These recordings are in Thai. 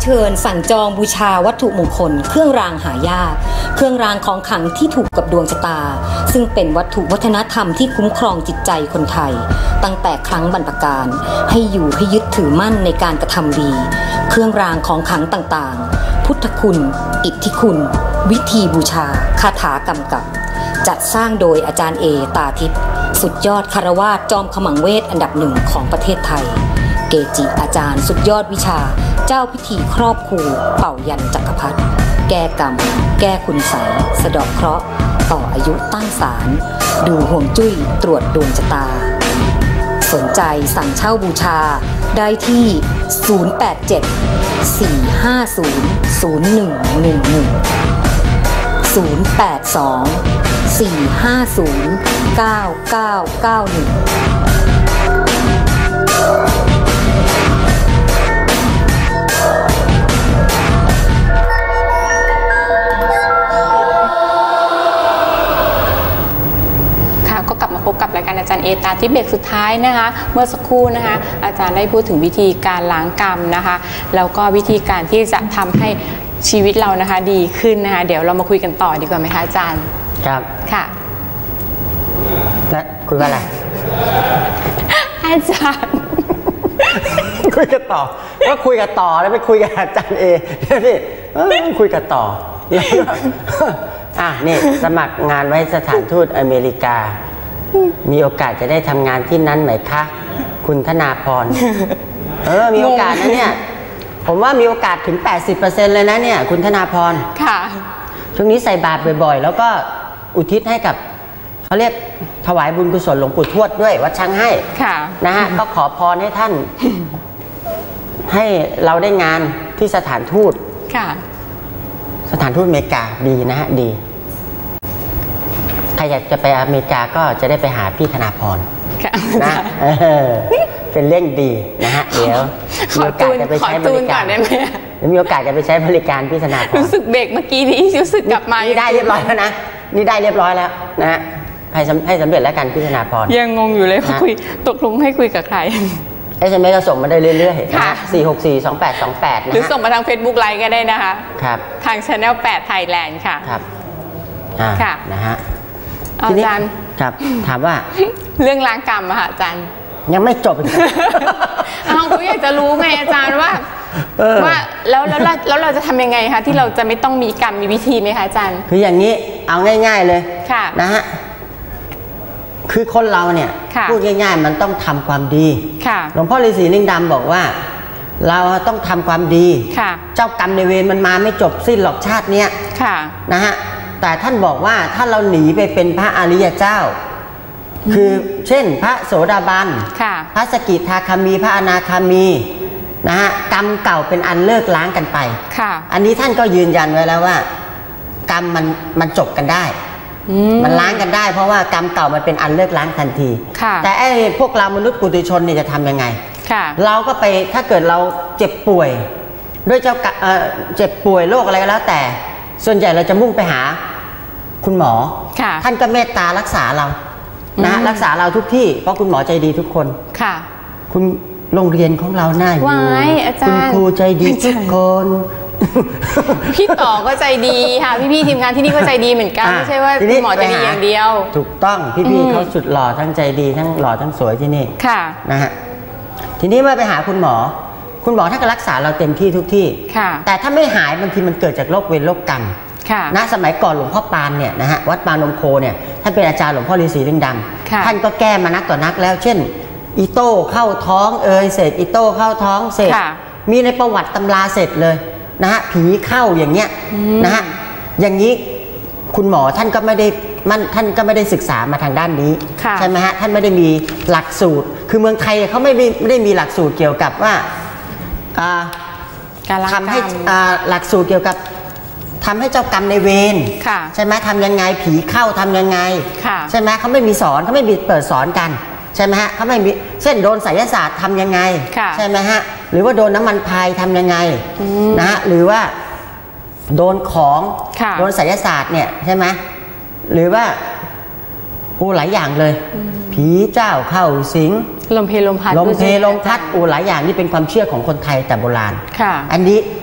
เชิญสั่งจองบูชาวัตถุมงคลเครื่องรางหายากเครื่องรางของขลังที่ถูกกับดวงชะตาซึ่งเป็นวัตถุวัฒนธรรมที่คุ้มครองจิตใจคนไทยตั้งแต่ครั้งบรรพกาลให้อยู่ให้ยึดถือมั่นในการกระทำดีเครื่องรางของขลังต่างๆพุทธคุณอิทธิคุณวิธีบูชาคาถากำกับจัดสร้างโดยอาจารย์เอตาทิพย์สุดยอดคารวาสจอมขมังเวทอันดับหนึ่งของประเทศไทยเกจิอาจารย์สุดยอดวิชาเจ้าพิธีครอบครูเป่ายันจักรพรรดิแก้กรรมแก้คุณไสยสะเดาะเคราะห์ต่ออายุตั้งศาลดูห่วงจุ้ยตรวจดวงชะตาสนใจสั่งเช่าบูชาได้ที่ 082-450-11 082-450-9991 พบกับรายการอาจารย์เอตาที่เบรกสุดท้ายนะคะเมื่อสักครู่นะคะอาจารย์ได้พูดถึงวิธีการล้างกรรมนะคะแล้วก็วิธีการที่จะทำให้ชีวิตเรานะคะดีขึ้นนะคะเดี๋ยวเรามาคุยกันต่อดีกว่าไหมคะอาจารย์ครับค่ะและคุยว่าอะไรอาจารย์คุยกันต่อก็คุยกันต่อแล้วไปคุยกับอาจารย์เอนี่คุยกันต่อนี่สมัครงานไว้สถานทูตอเมริกามีโอกาสจะได้ทำงานที่นั้นไหมคะคุณธนาพรมีโอกาสนะเนี่ยผมว่ามีโอกาสถึง 80% เลยนะเนี่ยคุณธนาพรค่ะช่วงนี้ใส่บาตรบ่อยๆแล้วก็อุทิศให้กับเขาเรียกถวายบุญกุศลหลวงปู่ทวดด้วยวัดช้างให้นะฮะก็ขอพรให้ท่านให้เราได้งานที่สถานทูตสถานทูตอเมริกาดีนะฮะดีใครอยากจะไปอเมริกาก็จะได้ไปหาพี่ธนาพรนะเป็นเรื่องดีนะฮะเดี๋ยวมีโอกาสจะไปใช้บริการมีโอกาสจะไปใช้บริการพี่ธนาพรรู้สึกเบรกเมื่อกี้นี้รู้สึกกลับมานี่ได้เรียบร้อยแล้วนะนี่ได้เรียบร้อยแล้วนะให้สำเร็จแล้วกันพี่ธนาพรยังงงอยู่เลยว่าคุยตกลงให้คุยกับใคร SMS ก็ส่งมาได้เรื่อยๆนะ4642828นะหรือส่งมาทาง Facebook ไลน์ก็ได้นะคะครับทาง Channel 8 Thailand ค่ะครับค่ะนะฮะอาจารย์ครับถามว่าเรื่องล้างกรรมอะค่ะอาจารย์ยังไม่จบอีกเขาอยากจะรู้ไงอาจารย์ว่าแล้วเราจะทำยังไงคะที่เราจะไม่ต้องมีกรรมมีวิธีไหมคะอาจารย์คืออย่างนี้เอาง่ายๆเลยนะฮะคือคนเราเนี่ยพูดง่ายๆมันต้องทำความดีหลวงพ่อฤาษีลิงดำบอกว่าเราต้องทำความดีเจ้ากรรมในเวรมันมาไม่จบสิ้นหรอกชาติเนี้ยนะฮะแต่ท่านบอกว่าถ้าเราหนีไปเป็นพระอริยเจ้าคือเช่นพระโสดาบันพระสกิทาคามีพระอนาคามีนะฮะกรรมเก่าเป็นอันเลิกล้างกันไปอันนี้ท่านก็ยืนยันไว้แล้วว่ากรรมมันจบกันได้มันล้างกันได้เพราะว่ากรรมเก่ามันเป็นอันเลิกล้างทันทีแต่ไอ้พวกเรามนุษย์ปุถุชนเนี่ยจะทำยังไงเราก็ไปถ้าเกิดเราเจ็บป่วยด้วยเจ็บป่วยโรคอะไรก็แล้วแต่ส่วนใหญ่เราจะมุ่งไปหาคุณหมอท่านก็เมตตารักษาเรานะรักษาเราทุกที่เพราะคุณหมอใจดีทุกคนคุณโรงเรียนของเราหน้าอยู่คุณครูใจดีทุกคนพี่ต่อก็ใจดีค่ะพี่ทีมงานที่นี่ก็ใจดีเหมือนกันไม่ใช่ว่าคุณหมอใจดีอย่างเดียวถูกต้องพี่เขาสุดหล่อทั้งใจดีทั้งหล่อทั้งสวยที่นี่นะฮะทีนี้เมื่อไปหาคุณหมอท่านก็รักษาเราเต็มที่ทุกที่แต่ถ้าไม่หายบางทีมันเกิดจากโรคเวรโรคกรรมนะสมัยก่อนหลวงพ่อปานเนี่ยนะฮะวัดปานนมโคเนี่ยท่านเป็นอาจารย์หลวงพ่อฤาษีลิงดำท่านก็แก้มานักต่อนักแล้วเช่นอีโต้เข้าท้องเศษอีโต้เข้าท้องเศษมีในประวัติตำราเสร็จเลยนะฮะผีเข้าอย่างเงี้ยนะฮะอย่างนี้คุณหมอท่านก็ไม่ได้ศึกษามาทางด้านนี้ใช่ไหมฮะท่านไม่ได้มีหลักสูตรคือเมืองไทยเขาไม่ได้มีหลักสูตรเกี่ยวกับว่าทำให้หลักสูตรเกี่ยวกับทำให้เจ้ากรรมในเวรใช่ไหมทำยังไงผีเข้าทำยังไงใช่ไหมเขาไม่มีสอนเขาไม่มีเปิดสอนกันใช่ไหมฮะเขาไม่มีเช่นโดนไสยศาสตร์ทำยังไงใช่ไหมฮะหรือว่าโดนน้ำมันพายทำยังไงนะฮะหรือว่าโดนของโดนไสยศาสตร์เนี่ยใช่ไหมหรือว่าหลายอย่างเลยผีเจ้าเข้าสิงลมเพลลมพัดหลายอย่างนี่เป็นความเชื่อของคนไทยแต่โบราณอันนี้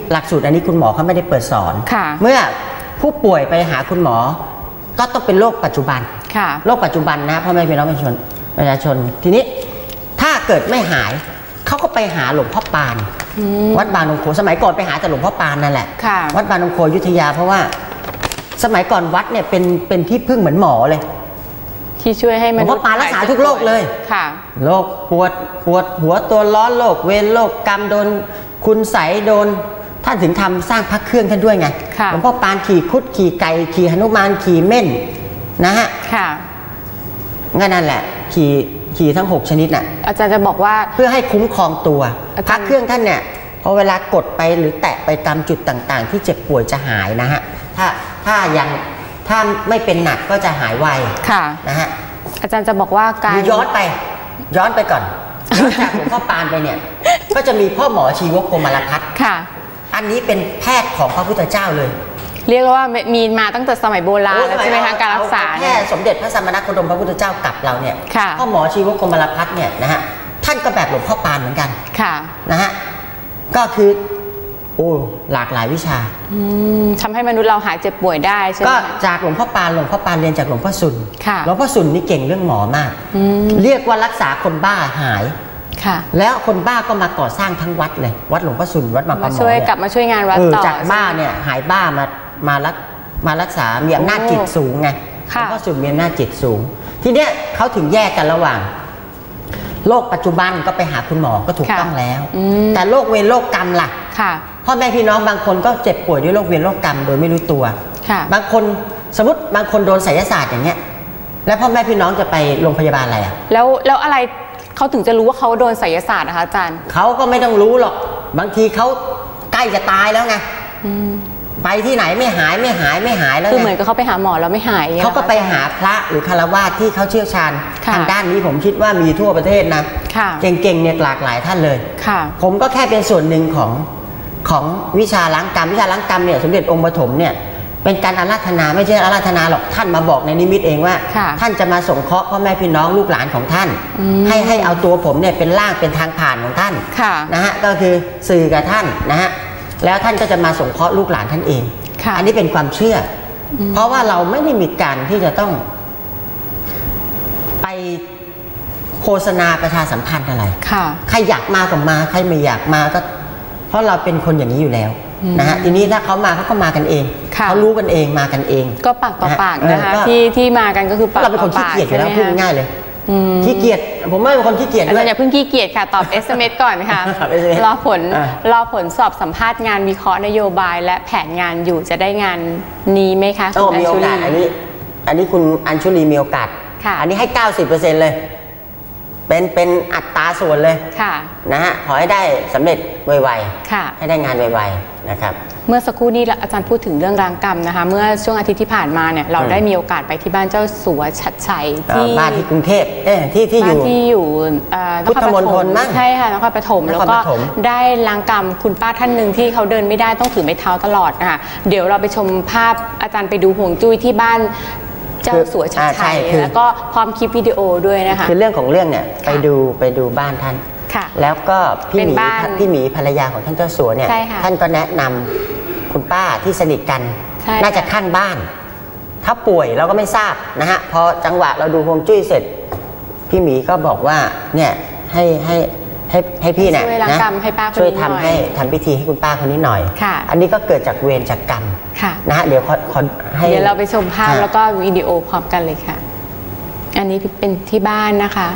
หลักสูตรอันนี้คุณหมอเขาไม่ได้เปิดสอนเมื่อผู้ป่วยไปหาคุณหมอก็ต้องเป็นโรคปัจจุบันโรคปัจจุบันนะพ่อแม่พี่น้องประชาชนทีนี้ถ้าเกิดไม่หายเขาก็ไปหาหลวงพ่อปานวัดบางนมโคสมัยก่อนไปหาแต่หลวงพ่อปานนั่นแหละวัดบางนมโคอยุธยาเพราะว่าสมัยก่อนวัดเนี่ยเป็นที่พึ่งเหมือนหมอเลยที่ช่วยให้มันหลวงพ่อปานรักษาทุกโรคเลยโรคปวดหัวตัวร้อนโรคเวรโรคกรรมโดนคุณไสโดนท่านถึงทำสร้างพระเครื่องท่านด้วยไงหลวงพ่อปานขี่คุดขี่ไก่ขี่หนุมานขี่เม่นนะฮะงั้นนั่นแหละขี่ทั้ง6ชนิดน่ะอาจารย์จะบอกว่าเพื่อให้คุ้มครองตัวพระเครื่องท่านเนี่ยพอเวลากดไปหรือแตะไปตามจุดต่างๆที่เจ็บป่วยจะหายนะฮะถ้าไม่เป็นหนักก็จะหายไวนะฮะอาจารย์จะบอกว่าการย้อนไปก่อนจากหลวงพ่อปานไปเนี่ยก็จะมีพ่อหมอชีวกโกมารพัฒน์อันนี้เป็นแพทย์ของพระพุทธเจ้าเลยเรียกว่ามีมาตั้งแต่สมัยโบราณแล้วใช่ไหมคะการรักษาแค่สมเด็จพระสัมมาสัมพุทธพระพุทธเจ้ากลับเราเนี่ยพ่อหมอชีวกโกมารพัฒน์เนี่ยนะฮะท่านก็แบบหลวงพ่อปานเหมือนกันนะฮะก็คือหลากหลายวิชาทำให้มนุษย์เราหายเจ็บป่วยได้ใช่ไหมก็จากหลวงพ่อปานเรียนจากหลวงพ่อสุนหลวงพ่อสุนนี่เก่งเรื่องหมอมากเรียกว่ารักษาคนบ้าหายแล้วคนบ้าก็มาก่อสร้างทั้งวัดเลยวัดหลวงพ่อสุนวัดบางปะหมอกลับมาช่วยงานวัดต่อจากบ้าเนี่ยหายบ้ามารักษามีอำนาจจิตสูงไงหลวงพ่อสุนมีอำนาจจิตสูงทีเนี้ยเขาถึงแยกกันระหว่างโรคปัจจุบันก็ไปหาคุณหมอก็ถูกต้องแล้วแต่โรคเวรโรคกรรมล่ะพ่อแม่พี่น้องบางคนก็เจ็บป่วยด้วยโรคเวรโรคกรรมโดยไม่รู้ตัวบางคนสมมติบางคนโดนไสยศาสตร์อย่างเงี้ยแล้วพ่อแม่พี่น้องจะไปโรงพยาบาลอะไรอ่ะแล้วอะไรเขาถึงจะรู้ว่าเขาโดนไสยศาสตร์นะคะอาจารย์เขาก็ไม่ต้องรู้หรอกบางทีเขาใกล้จะตายแล้วไงไปที่ไหนไม่หายแล้วคือเหมือนกับเขาไปหาหมอแล้วไม่หายเขาก็ไปหาพระหรือคฤหัสถ์ที่เขาเชี่ยวชาญทางด้านนี้ผมคิดว่ามีทั่วประเทศนะเก่งๆเนี่ยหลากหลายท่านเลยผมก็แค่เป็นส่วนหนึ่งของวิชาล้างกรรมเนี่ยสมเด็จองค์ปฐมเนี่ยเป็นการอาราธนาไม่ใช่อาราธนาหรอกท่านมาบอกในนิมิตเองว่าท่านจะมาสงเคราะห์พ่อแม่พี่น้องลูกหลานของท่านให้เอาตัวผมเนี่ยเป็นร่างเป็นทางผ่านของท่านนะฮะก็คือสื่อกับท่านนะฮะแล้วท่านก็จะมาสงเคราะห์ลูกหลานท่านเองอันนี้เป็นความเชื่อเพราะว่าเราไม่ได้มีการที่จะต้องไปโฆษณาประชาสัมพันธ์อะไรใครอยากมาก็มาใครไม่อยากมาก็เพราะเราเป็นคนอย่างนี้อยู่แล้วนะฮะทีนี้ถ้าเขามาเขาก็มากันเองเขารู้กันเองมากันเองก็ปากต่อปากนะคะที่มากันก็คือปากต่อปากเราเป็นคนขี้เกียจอยู่แล้วพูดง่ายเลยขี้เกียจผมไม่เป็นคนขี้เกียจด้วยอย่าเพิ่งขี้เกียจค่ะตอบ SMS ก่อนค่ะรอผลสอบสัมภาษณ์งานวิเคราะห์นโยบายและแผนงานอยู่จะได้งานนี้ไหมคะคุณอัญชุลีอันนี้คุณอัญชุลีมีโอกาสอันนี้ให้ 90% เลยเป็นอัตราส่วนเลยนะฮะขอให้ได้สำเร็จไวๆให้ได้งานไวๆนะครับเมื่อสักครู่นี้อาจารย์พูดถึงเรื่องรางกรรมนะคะเมื่อช่วงอาทิตย์ที่ผ่านมาเนี่ยเราได้มีโอกาสไปที่บ้านเจ้าสัวชัดชัยที่บ้านที่กรุงเทพที่อยู่พุทธมณฑลใช่ค่ะนครปฐมแล้วก็ได้รางกรรมคุณป้าท่านหนึ่งที่เขาเดินไม่ได้ต้องถือไม้เท้าตลอดนะคะเดี๋ยวเราไปชมภาพอาจารย์ไปดูห่วงจุ้ยที่บ้านเจ้าสัวชัดชัยแล้วก็พร้อมคลิปวิดีโอด้วยนะคะคือเรื่องของเรื่องเนี่ยไปดูบ้านท่านแล้วก็พี่หมีภรรยาของท่านเจ้าสัวเนี่ยท่านก็แนะนำคุณป้าที่สนิทกันน่าจะข้างบ้านถ้าป่วยเราก็ไม่ทราบนะฮะพอจังหวะเราดูฮวงจุ้ยเสร็จพี่หมีก็บอกว่าเนี่ยให้พี่เนี่ยนะช่วยทำพิธีให้คุณป้าคนนี้หน่อยอันนี้ก็เกิดจากเวรจากกรรมนะฮะเดี๋ยวเราไปชมภาพแล้วก็วิดีโอพร้อมกันเลยค่ะอันนี้เป็นที่บ้านนะคะ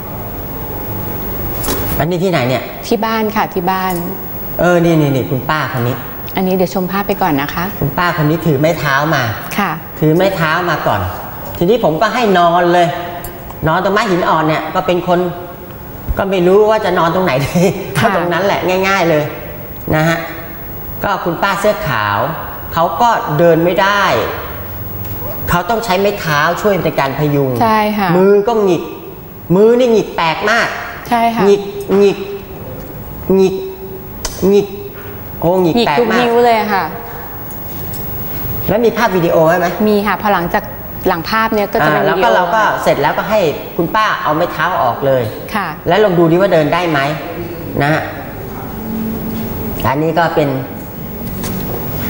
อันนี้ที่ไหนเนี่ยที่บ้านค่ะที่บ้านนี่คุณป้าคนนี้อันนี้เดี๋ยวชมภาพไปก่อนนะคะคุณป้าคนนี้ถือไม้เท้ามาถือไม้เท้ามาก่อนทีนี้ผมก็ให้นอนเลยนอนตรงไม้หินอ่อนเนี่ยก็เป็นคนก็ไม่รู้ว่าจะนอนตรงไหนดีก็ตรงนั้นแหละง่ายๆเลยนะฮะก็คุณป้าเสื้อขาวเขาก็เดินไม่ได้เขาต้องใช้ไม้เท้าช่วยในการพยุงใช่ค่ะมือก็หงิกมือนี่หงิกแปลกมากใช่ค่ะหงิกโอ้หงิกแปลกมากทุกนิ้วเลยค่ะแล้วมีภาพวิดีโอไหมมีค่ะพอหลังจากหลังภาพเนี้ยก็จะเป็นวิดีโอแล้วก็เราก็เสร็จแล้วก็ให้คุณป้าเอาไม้เท้าออกเลยค่ะแล้วลองดูดิว่าเดินได้ไหมนะฮะอันนี้ก็เป็น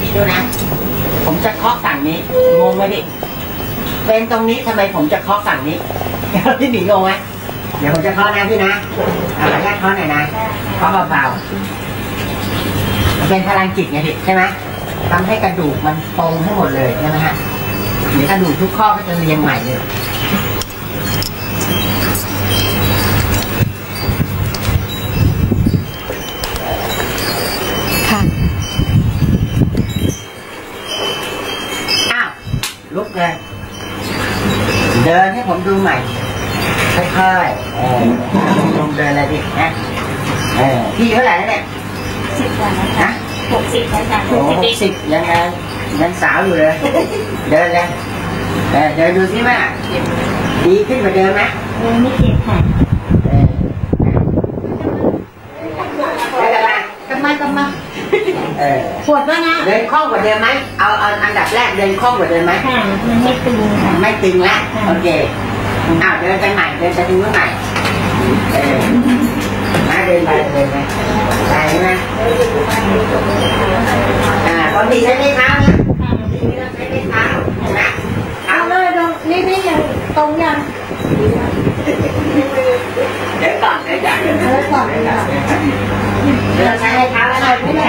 พี่ดูนะผมจะเคาะฝั่งนี้งงไหมดิเป็นตรงนี้ทำไมผมจะเคาะฝั่งนี้พี่หมีงงไหมเดี๋ยวผมจะเคาะนะพี่นะเอาแค่เคาะหน่อยนะเคาะเบาๆเป็นพลังจิตไงพี่ใช่ไหมทำให้กระดูกมันตรงให้หมดเลยใช่ไหมฮะเดี๋ยวกระดูกทุกข้อก็จะเรียงใหม่เลยค่ะอ้าวลุกเลยเดินให้ผมดูใหม่ค่อยๆลงเดินเลยดินะพี่เท่าไหร่แล้วเนี่ย 10 วันนะคะ60แล้วค่ะ 60ยังสาวอยู่เลย เดินเลยเดินดูสิว่าดีขึ้นกว่าเดิมไหมไม่เจ็บค่ะกลับมาปวดบ้างนะเดินคล่องกว่าเดิมไหมเอาอันดับแรกเดินคล่องกว่าเดิมไหมค่ะมันไม่ตึงค่ะไม่ตึงแล้วโอเคเดินไปใหม่เดินไปถึงเมื่อไหร่เดินไปได้ไหมปกติใช้ไม่เท้านะใช้ไม่เท้านะเอาเลยตรงนี่ยังตรงยังเดี๋ยวก่อนเดี๋ยวก่อนเดินใช้ไม่เท้าแล้วไม่ได้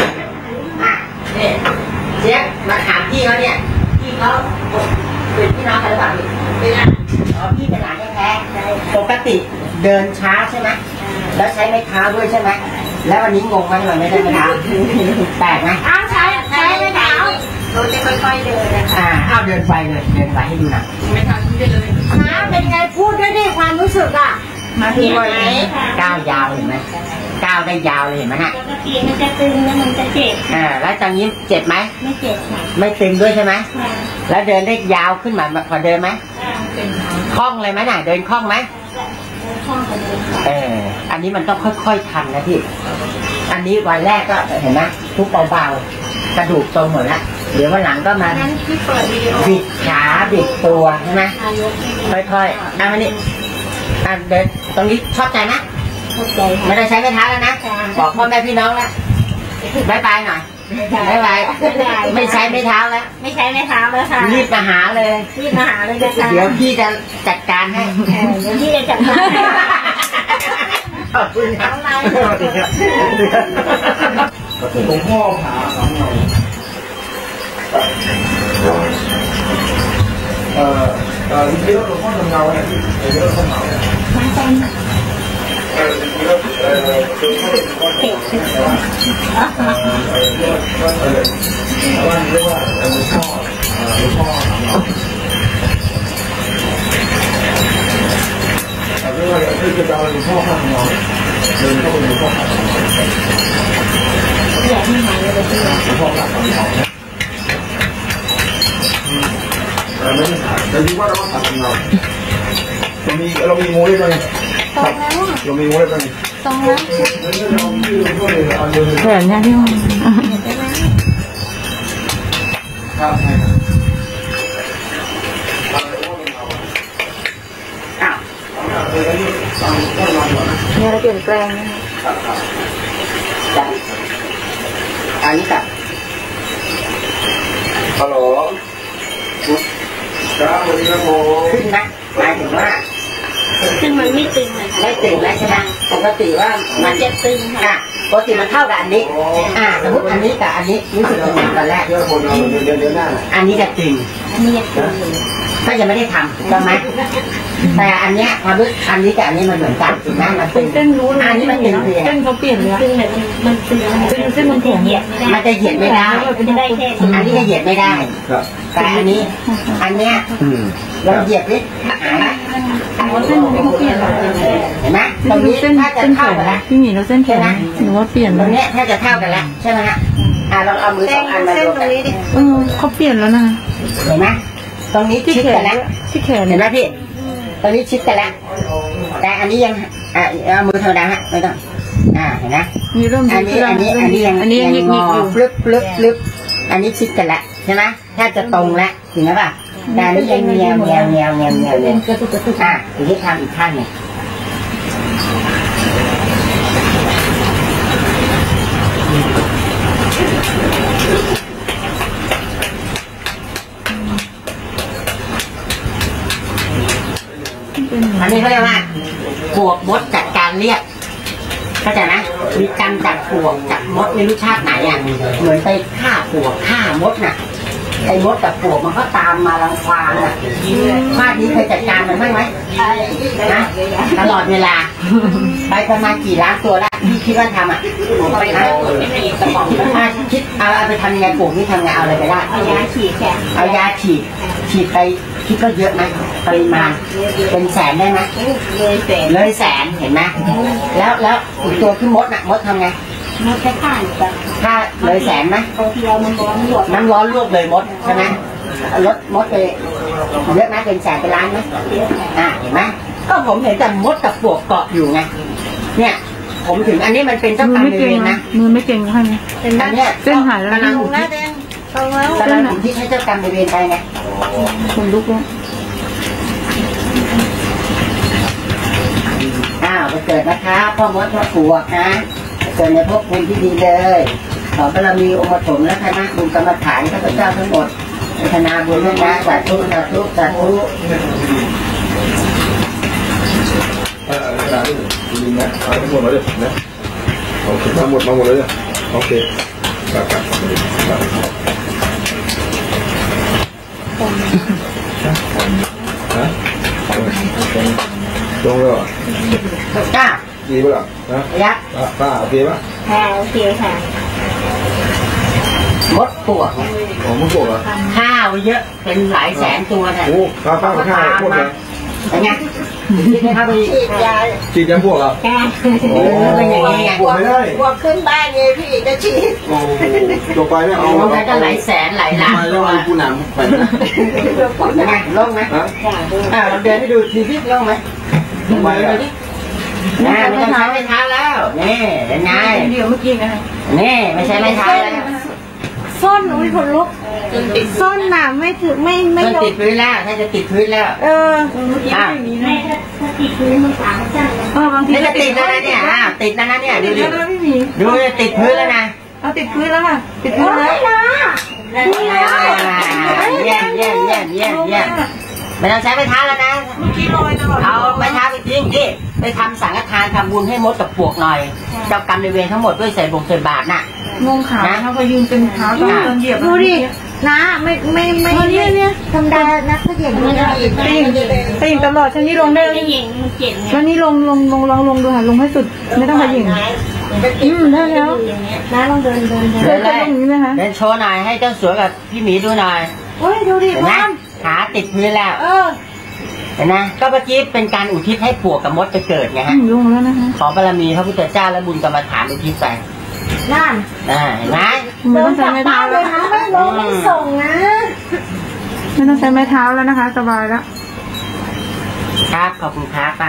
เชฟมาถามพี่เขาเนี่ยพี่เขาเป็นพี่น้องกันหรือเปล่าพี่พี่เป็นหลานแท้ๆปกติเดินช้าใช่ไหมแล้วใช้ไม้เท้าด้วยใช่ไหมแล้ววันนี้งงไหมทำไมไม่ได้ไม้เท้าแปลกไหมใช้ไม้เท้าเราจะค่อยๆเดินนะคะเอาเดินไปเลยเดินไปให้ดูหน่อยไม้เท้าที่ได้เลยเป็นไงพูดด้วยดิความรู้สึกอ่ะมาที่วันนี้ก้าวยาวเห็นไหมก้าวได้ยาวเลยเห็นไหมฮะปกติมันจะตึงแล้วมันจะเจ็บแล้วตอนนี้เจ็บไหมไม่เจ็บค่ะไม่ตึงด้วยใช่ไหมแล้วเดินได้ยาวขึ้นมากว่าเดิมไหมคล่องเลยไหมน่ะเดินคล่องไหมอันนี้มันต้องค่อยๆทำนะพี่อันนี้วันแรกก็เห็นไหมทุกเบาๆกระดูกตรงหมดแล้วเดี๋ยววันหลังก็มาบิดขาบิดตัวใช่ไหมค่อยๆอันนี้เดินตรงนี้ชอบใจไหมไม่ได้ใช้ไม้เท้าแล้วนะบอกพ่อแม่พี่น้องแล้วบายบายหน่อยบายบายไม่ใช้ไม้เท้าแล้วไม่ใช้ไม้เท้าแล้วค่ะรีบมาหาเลยเดี๋ยวพี่จะจัดการให้เดี๋ยวพี่จะจัดการขอบคุณครับหลวงพ่อผาของเราที่เราหลวงพ่อทำเงาเนี่ยที่เราทำเงาเนี่ยมาตอนว่าเรียกว่าหลวงพ่อเรียกว่าคือจะเอาหลวงพ่อข้างเราเดินเข้าไปหลวงพ่อข้างเราอยากให้หายเลยที่หลวงพ่อข้างเราไม่ได้หายแต่ดีว่าเราต้องตัดเราเรามีงูได้ไหมเรามีงูได้ไหมตรงนั้นแขนเนี่ยพี่มันครับใช่ครับเนี่ยเราเปลี่ยนแปลงนะคะอันนี้กับฮัลโหลครับสวัสดีครับผมขึ้นนะหมายถึงว่าซึ่งมันไม่ตึงเลยไม่ตึงแล้วใช่ไหมปกติว่ามันจะตึงค่ะปกติมันเท่ากับอันนี้สมมติอันนี้กับอันนี้รู้สึกตึงตอนแรกอันนี้จะตึงก็ยังไม่ได้ทำถูกต้องไหมแต่อันเนี้ยพอรู้อันนี้กับอันนี้มันเหมือนกันถูกไหมมันตึงเส้นรู้อันนี้มันตึงเส้นเขาเปลี่ยนเลยตึงแบบมันตึงเส้นมันแข็งเหยียดมันจะเหยียดไม่ได้อันนี้จะเหยียดไม่ได้แต่อันนี้อันเนี้ยเราเหยียดนิดเส้นมันเปลี่ยนเห็นไหมตรงนี้ถ้าจะเท่ากันแล้วพี่หมีเราเส้นแข็งหนูว่าเปลี่ยนตรงนี้ถ้าจะเท่ากันแล้วใช่ไหมฮะเราเอามือ2 อันมารวมกันเขาเปลี่ยนแล้วนะเห็นไหมตรงนี้ชิดกันแล้วที่แขนเห็นไหมพี่ตรงนี้ชิดกันแล้วแต่อันนี้ยังเอามือธรรมดาฮะไม่ต้องเห็นไหมอันนี้ยังงอฟลึบอันนี้ชิดกันแล้วใช่ไหมแทบจะตรงแล้วถึงไหมป่ะแต่อันนี้ยังเงียวทีนี้ทำอีกข้างหนึ่งอันนี้เขาเรียกว่าปวกมดจัดการเรียกเข้าใจไหมมีกรรมจากปวกจากมดในรู้ชาติไหนอ่ะเหมือนไปฆ่าปวกฆ่ามดน่ะไอ้มดกับปวกมันก็ตามมารังควานอ่ะชาตินี้เคยจัดการมันบ้างไหมนะตลอดเวลาไปประมาณกี่ล้านตัวแล้วที่คิดว่าทำอ่ะไปนะคิดเอาไปทำยังไงปวกนี่ทำไงเอาอะไรไปได้เอายาฉีดแค่เอายาฉีดไปคิดก็เยอะไหมปริมาณเป็นแสนได้ไหมเลยแสนเห็นไหมแล้วอีกตัวที่มดน่ะมดทำไงมดแค่ฆ่าเลยแสนไหมน้ำร้อนลวกเลยมดใช่ไหมลดมดไปเยอะไหมเป็นแสนเป็นล้านไหมเห็นไหมก็ผมเห็นแต่มดกับปวกเกาะอยู่ไงเนี่ยผมถึงอันนี้มันเป็นเจ้ากรรมนายเวรนะมือไม่เก่งใช่ไหมอันนี้เส้นหายแล้วกำลังถึงที่ให้เจ้ากรรมนายเวรไปไงคนลุกแล้วไปเกิดนะคะพ่อมดพ่อปวกนะเกิดในภพภูมิที่ดีเลยขอบารมีองค์ปฐมและคณะบุญกรรมฐานข้าพเจ้าทั้งหมดคณะบุญด้วยนะสาธุสาธุสาธุลิงนะทั้งหมดเลยนะโอเคทั้งหมดมาหมดเลยโอเคครับตรงเลยจ้าดีป่ะนะยักษ์ป้าโอเคป่ะโอเคค่ะมดปวกมดปวกเหรอข้าวเยอะเป็นหลายแสนตัวเนี่ยโอ้ข้าวโคตรเลยเป็นไงที่ได้ครับฉีดยาพวกเหรอเป็นอย่างนี้ไงพวกไม่ได้พวกขึ้นบ้านเลยพี่จะฉีดลงไปไม่เอาลงไปก็หลายแสนหลายล้านตัวกูหนำไปยังไงลงไหมเราเดินให้ดูทีที่ลงไหมลงไปเลยดิไม่ต้องใช้ไม้เท้าแล้วนี่เป็นไงเดี๋ยวเมื่อกี้นะคะนี่ไม่ใช่ไม้เท้าแล้วส้นอุ้ยคนลุกส้นหนาไม่ถือไม่ติดพื้นแล้วถ้าจะติดพื้นแล้วเมื่อกี้อย่างนี้นะถ้าติดพื้นมันสามชั้นบางทีจะติดแล้วนะเนี่ยติดแล้วนะเนี่ยดูติดพื้นแล้วนะเอาติดพื้นแล้วค่ะติดพื้นแล้วเยี่ยมไม่ต้องใช้ไม้เท้าแล้วนะเมื่อกี้ลอยตลอดเอาไม้เท้าไปทิ้งที่ไปทำสังฆทานทำบุญให้มดกับปวกหน่อยเจ้ากรรมนายเวรทั้งหมดด้วยใส่บงใส่บาตรน่ะงงขาเขาก็ยืนเป็นเท้าต้องเดินเหยียบดูดินะไม่ธรรมดานะเขาเหยียบไม่ได้ติ่งตลอดฉันนี่ลงได้ฉันนี่ลงดูค่ะลงให้สุดไม่ต้องมาหยิ่งได้แล้วนะลองเดินเลยเดินโชว์หน่อยให้เจ้าสวยกับพี่หมีดูหน่อยโอ้ยดูดิพ่อขาติดพื้นแล้วเห็นไหมก็เมื่อกี้เป็นการอุทิศให้ปวกกับมดไปเกิดไงฮะลงแล้วนะคะขอบารมีพระพุทธเจ้าและบุญกรรมฐานอุทิศไปนั่นเห็นไหมไม่ต้องใช้ไม้เท้าเลยนะไม่ลงไม่ส่งนะไม่ต้องใช้ไม้เท้าแล้วนะคะสบายแล้วครับขอบคุณครับป้า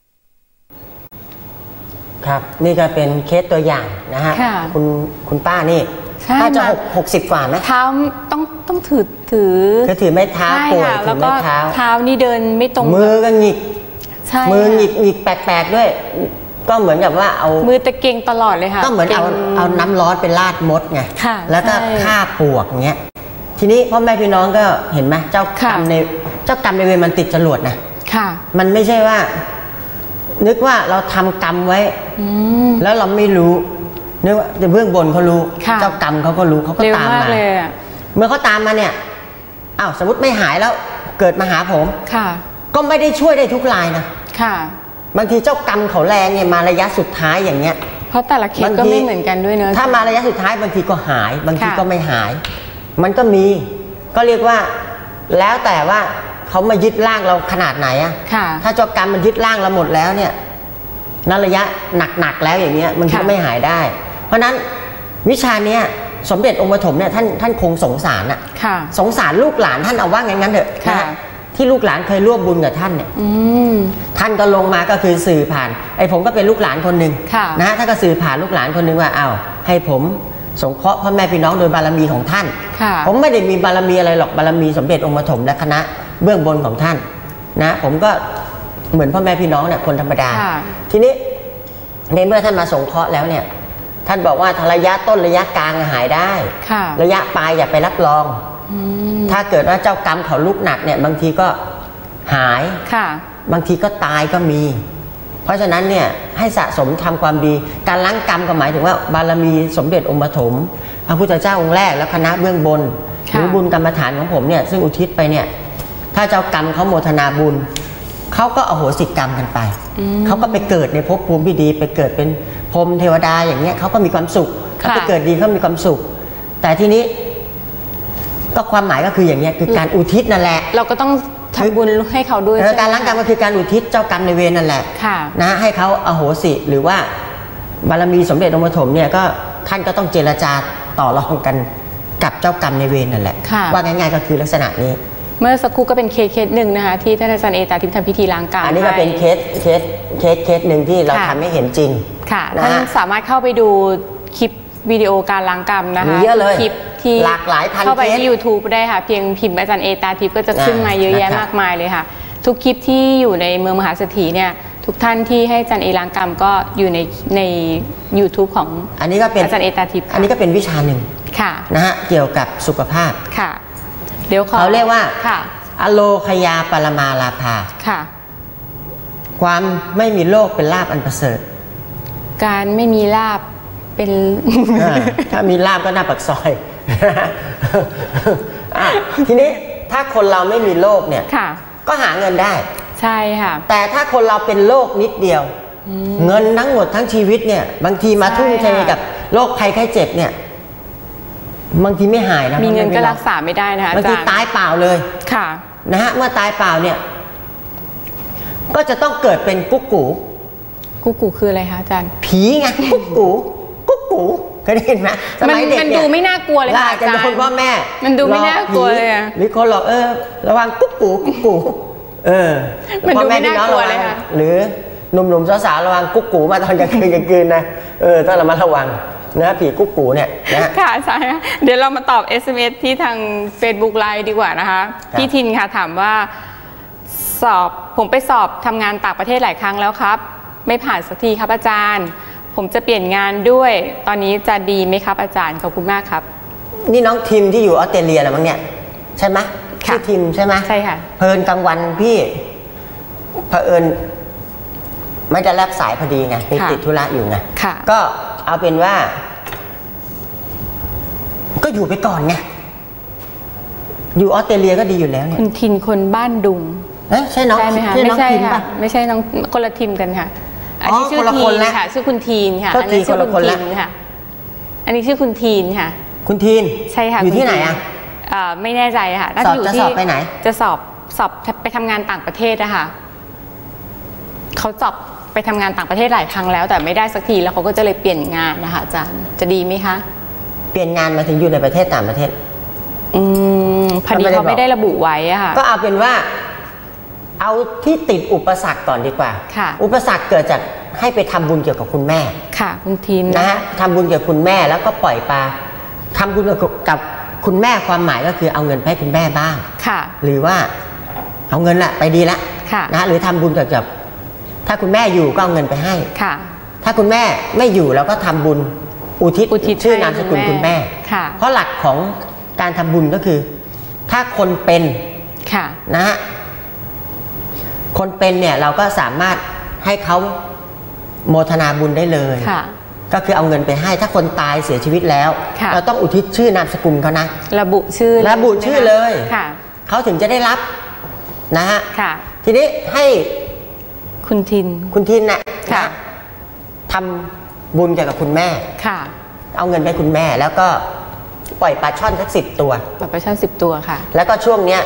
ครับนี่ก็เป็นเคสตัวอย่างนะฮะคุณป้านี่น่าจะ60 กว่านะเท้าต้องถือไม้เท้าป่วยถือไม้เท้านี่เดินไม่ตรงมือก็หงิกมือหงิกแปลกๆด้วยก็เหมือนกับว่าเอามือตะเกียงตลอดเลยค่ะก็เหมือนเอาน้ำร้อนไปราดมดไงแล้วก็ฆ่าปวกเงี้ยทีนี้พ่อแม่พี่น้องก็เห็นไหมเจ้ากรรมในเวรมันติดจรวดนะมันไม่ใช่ว่านึกว่าเราทำกรรมไว้แล้วเราไม่รู้นึกว่าเบื้องบนเขารู้เจ้ากรรมเขาก็รู้เขาก็ตามมาเมื่อเขาตามมาเนี่ยสมมติไม่หายแล้วเกิดมาหาผมก็ไม่ได้ช่วยได้ทุกรายนะบางทีเจ้ากรรมเขาแรงเนี่ยมาระยะสุดท้ายอย่างเงี้ยเพราะแต่ละเคสก็ไม่เหมือนกันด้วยเนอะถ้ามาระยะสุดท้ายบางทีก็หายบางทีก็ไม่หายมันก็มีก็เรียกว่าแล้วแต่ว่าเขามายึดร่างเราขนาดไหนอะถ้าเจ้ากรรมมันยึดร่างเราหมดแล้วเนี่ยณระยะหนักแล้วอย่างเงี้ยมันก็ไม่หายได้เพราะนั้นวิชาเนี้ยสมเด็จองค์ปฐมเนี่ยท่านคงสงสารอะสงสารลูกหลานท่านเอาว่างั้นเถอะนะที่ลูกหลานเคยร่วมบุญกับท่านเนี่ยท่านก็ลงมาก็คือสื่อผ่านผมก็เป็นลูกหลานคนหนึ่งนะท่านก็สื่อผ่านลูกหลานคนหนึ่งว่าให้ผมสงเคราะห์พ่อแม่พี่น้องโดยบารมีของท่านผมไม่ได้มีบารมีอะไรหรอกบารมีสมเด็จองค์ปฐมและคณะเบื้องบนของท่านนะผมก็เหมือนพ่อแม่พี่น้องเนี่ยคนธรรมดาทีนี้ในเมื่อท่านมาสงเคราะห์แล้วเนี่ยท่านบอกว่าระยะต้นระยะกลางหายได้ระยะปลายอย่าไปรับรองถ้าเกิดว่าเจ้ากรรมเขาลุกหนักเนี่ยบางทีก็หายบางทีก็ตายก็มี เพราะฉะนั้นเนี่ยให้สะสมทำความดีการล้างกรรมก็หมายถึงว่าบารมีสมเด็จองค์ปฐมพระพุทธเจ้าองค์แรกแล้วคณะเบื้องบนหรือบุญกรรมฐานของผมเนี่ยซึ่งอุทิศไปเนี่ยถ้าเจ้ากรรมเขาโมทนาบุญเขาก็อโหสิกรรมกันไปเขาก็ไปเกิดในภพภูมิที่ดีไปเกิดเป็นพรหมเทวดาอย่างเงี้ยเขาก็มีความสุขเขาไปเกิดดีเขามีความสุขแต่ทีนี้ก็ความหมายก็คืออย่างเงี้ยคือการอุทิศนั่นแหละเราก็ต้องทำบุญให้เขาด้วยการล้างกรรมก็คือการอุทิศเจ้ากรรมในเวรนั่นแหละนะให้เขาอโหสิหรือว่าบารมีสมเด็จองค์ปฐมเนี่ยก็ท่านก็ต้องเจรจาต่อรองกันกับเจ้ากรรมในเวรนั่นแหละว่าง่ายๆก็คือลักษณะนี้เมื่อสักครู่ก็เป็นเคสหนึ่งนะคะที่ท่านอาจารย์เอตาทิพย์ทำพิธีล้างกรรมอันนี้ก็เป็นเคสหนึ่งที่เราทำให้เห็นจริงค่ะท่านสามารถเข้าไปดูคลิปวิดีโอการล้างกรรมนะคะเยอะเลยคลิปที่หลากหลายพันเข้าไปที่ YouTube ได้ค่ะเพียงพิมพ์อาจารย์เอตาทิพย์ก็จะขึ้นมาเยอะแยะมากมายเลยค่ะทุกคลิปที่อยู่ในเมืองมหาเศรษฐีเนี่ยทุกท่านที่ให้อาจารย์เอล้างกรรมก็อยู่ใน YouTube ของอันนี้ก็เป็นอาจารย์เอตาทิพย์อันนี้ก็เป็นวิชาหนึ่งนะฮะเกี่ยวกับสุขภาพค่ะเดี๋ยวเขาเรียกว่าอโลคยาปรมาลาภาค่ะความไม่มีโลกเป็นลาภอันประเสริฐการไม่มีลาภเป็นถ้ามีลาภก็หน้าปากซอยทีนี้ถ้าคนเราไม่มีโลกเนี่ยก็หาเงินได้ใช่ค่ะแต่ถ้าคนเราเป็นโรคนิดเดียวเงินทั้งหมดทั้งชีวิตเนี่ยบางทีมาทุ่มเทกับโรคภัยไข้เจ็บเนี่ยบางทีไม่หายนะมีเงินก็รักษาไม่ได้นะคะบางทีตายเปล่าเลยค่ะนะฮะเมื่อตายเปล่าเนี่ยก็จะต้องเกิดเป็นกุ๊กกูคืออะไรคะอาจารย์ผีไงกุ๊กกูเคยได้ยินไหมสมัยเด็กมันดูไม่น่ากลัวเลยค่ะอาจารย์คนพ่อแม่มันดูไม่น่ากลัวเลยหรือคนหลอกระวังกุ๊กกูมันดูไม่น่ากลัวเลยค่ะหรือหนุ่มๆสาวๆระวังกุ๊กกูมาตอนกลางคืนนะต้องระมัดระวังนะผีกุ๊กกูเนี่ยนะค่ะใช่เดี๋ยวเรามาตอบ SMS ที่ทาง Facebook Live ดีกว่านะคะพี่ทินค่ะถามว่าผมไปสอบทำงานต่างประเทศหลายครั้งแล้วครับไม่ผ่านสักทีครับอาจารย์ผมจะเปลี่ยนงานด้วยตอนนี้จะดีไหมครับอาจารย์ขอบคุณมากครับนี่น้องทิมที่อยู่ออสเตรเลียแล้วมั้งเนี่ยใช่ไหมชื่อทิมใช่ไหมใช่ค่ะเพลินกลางวันพี่เผอิญไม่ได้รับสายพอดีไงติดธุระอยู่ไงก็เอาเป็นว่าก็อยู่ไปก่อนไงอยู่ออสเตรเลียก็ดีอยู่แล้วเนี่ยคุณทินคนบ้านดุงใช่น้องไม่ใช่ค่ะไม่ใช่น้องคนละทิมกันค่ะอันนี้ชื่อทีนค่ะชื่อคุณทีนค่ะอันนี้ชื่อคุณทีนค่ะอันนี้ชื่อคุณทีนค่ะคุณทีนใช่ค่ะอยู่ที่ไหนอ่ะไม่แน่ใจค่ะน่าจะอยู่ที่ไปไหนจะสอบไปทำงานต่างประเทศนะคะเขาสอบไปทำงานต่างประเทศหลายครั้งแล้วแต่ไม่ได้สักทีแล้วเขาก็จะเลยเปลี่ยนงานนะคะอาจารย์จะดีไหมคะเปลี่ยนงานมาถึงอยู่ในประเทศต่างประเทศพอดีเขาไม่ได้ระบุไว้อะค่ะก็เอาเป็นว่าเอาที่ติดอุปสรรคก่อนดีกว่าอุปสรรคเกิดจากให้ไปทำบุญเกี่ยวกับคุณแม่ค่ะคุณทีนนะฮะทำบุญเกี่ยวกับคุณแม่แล้วก็ปล่อยปลาทำบุญกับคุณแม่ความหมายก็คือเอาเงินไปให้คุณแม่บ้างค่ะหรือว่าเอาเงินละไปดีละนะหรือทำบุญกับถ้าคุณแม่อยู่ก็เอาเงินไปให้ค่ะถ้าคุณแม่ไม่อยู่เราก็ทำบุญอุทิศชื่อนามสกุลคุณแม่เพราะหลักของการทำบุญก็คือถ้าคนเป็นนะฮะคนเป็นเนี่ยเราก็สามารถให้เขาโมทนาบุญได้เลยก็คือเอาเงินไปให้ถ้าคนตายเสียชีวิตแล้วเราต้องอุทิศชื่อนามสกุลเขานะระบุชื่อเลยเขาถึงจะได้รับนะฮะทีนี้ให้คุณทินน่ะทำบุญเกี่ยวกับคุณแม่เอาเงินไปคุณแม่แล้วก็ปล่อยปลาช่อนสัก10 ตัวปล่อยปลาช่อน10 ตัวค่ะแล้วก็ช่วงเนี้ย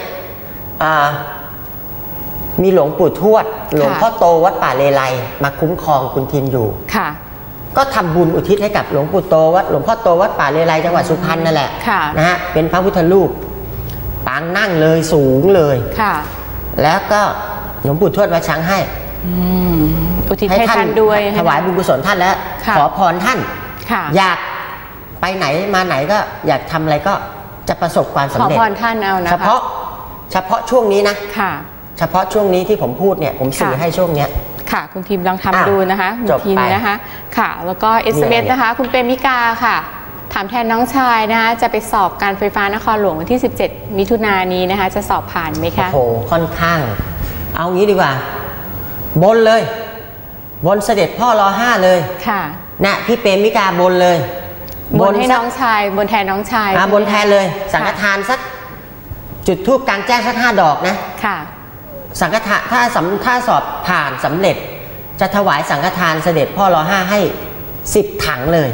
มีหลวงปู่ทวดหลวงพ่อโตวัดป่าเลไลมาคุ้มครองคุณทินอยู่ก็ทำบุญอุทิศให้กับหลวงปู่โตวัดหลวงพ่อโตวัดป่าเลไลจังหวัดสุพรรณนั่นแหละนะฮะเป็นพระพุทธรูปปางนั่งเลยสูงเลยแล้วก็หลวงปู่ทวดวัดช้างให้อุทิศให้ท่านด้วยถวายบุญกุศลท่านแล้วขอพรท่านอยากไปไหนมาไหนก็อยากทำอะไรก็จะประสบความสำเร็จขอพรท่านเอานะเฉพาะช่วงนี้นะเฉพาะช่วงนี้ที่ผมพูดเนี่ยผมสื่อให้ช่วงเนี้ยค่ะคุณทีมลองทำดูนะคะคุณทีมนะคะค่ะแล้วก็ SMS นะคะคุณเปรมิกาค่ะถามแทนน้องชายนะคะจะไปสอบการไฟฟ้านครหลวงวันที่17 มิถุนายนนี้นะคะจะสอบผ่านไหมคะโอ้โหค่อนข้างเอางี้ดีกว่าบนเลยบนเสด็จพ่อร.5เลยค่ะนะพี่เปรมิกาบนเลยบนให้น้องชายบนแทนน้องชายบนแทนเลยสังฆทานสักจุดธูปกลางแจ้งสัก5 ดอกนะค่ะสังฆทานถ้าสอบผ่านสำเร็จจะถวายสังฆทานเสด็จพ่อร.5ให้10 ถังเลย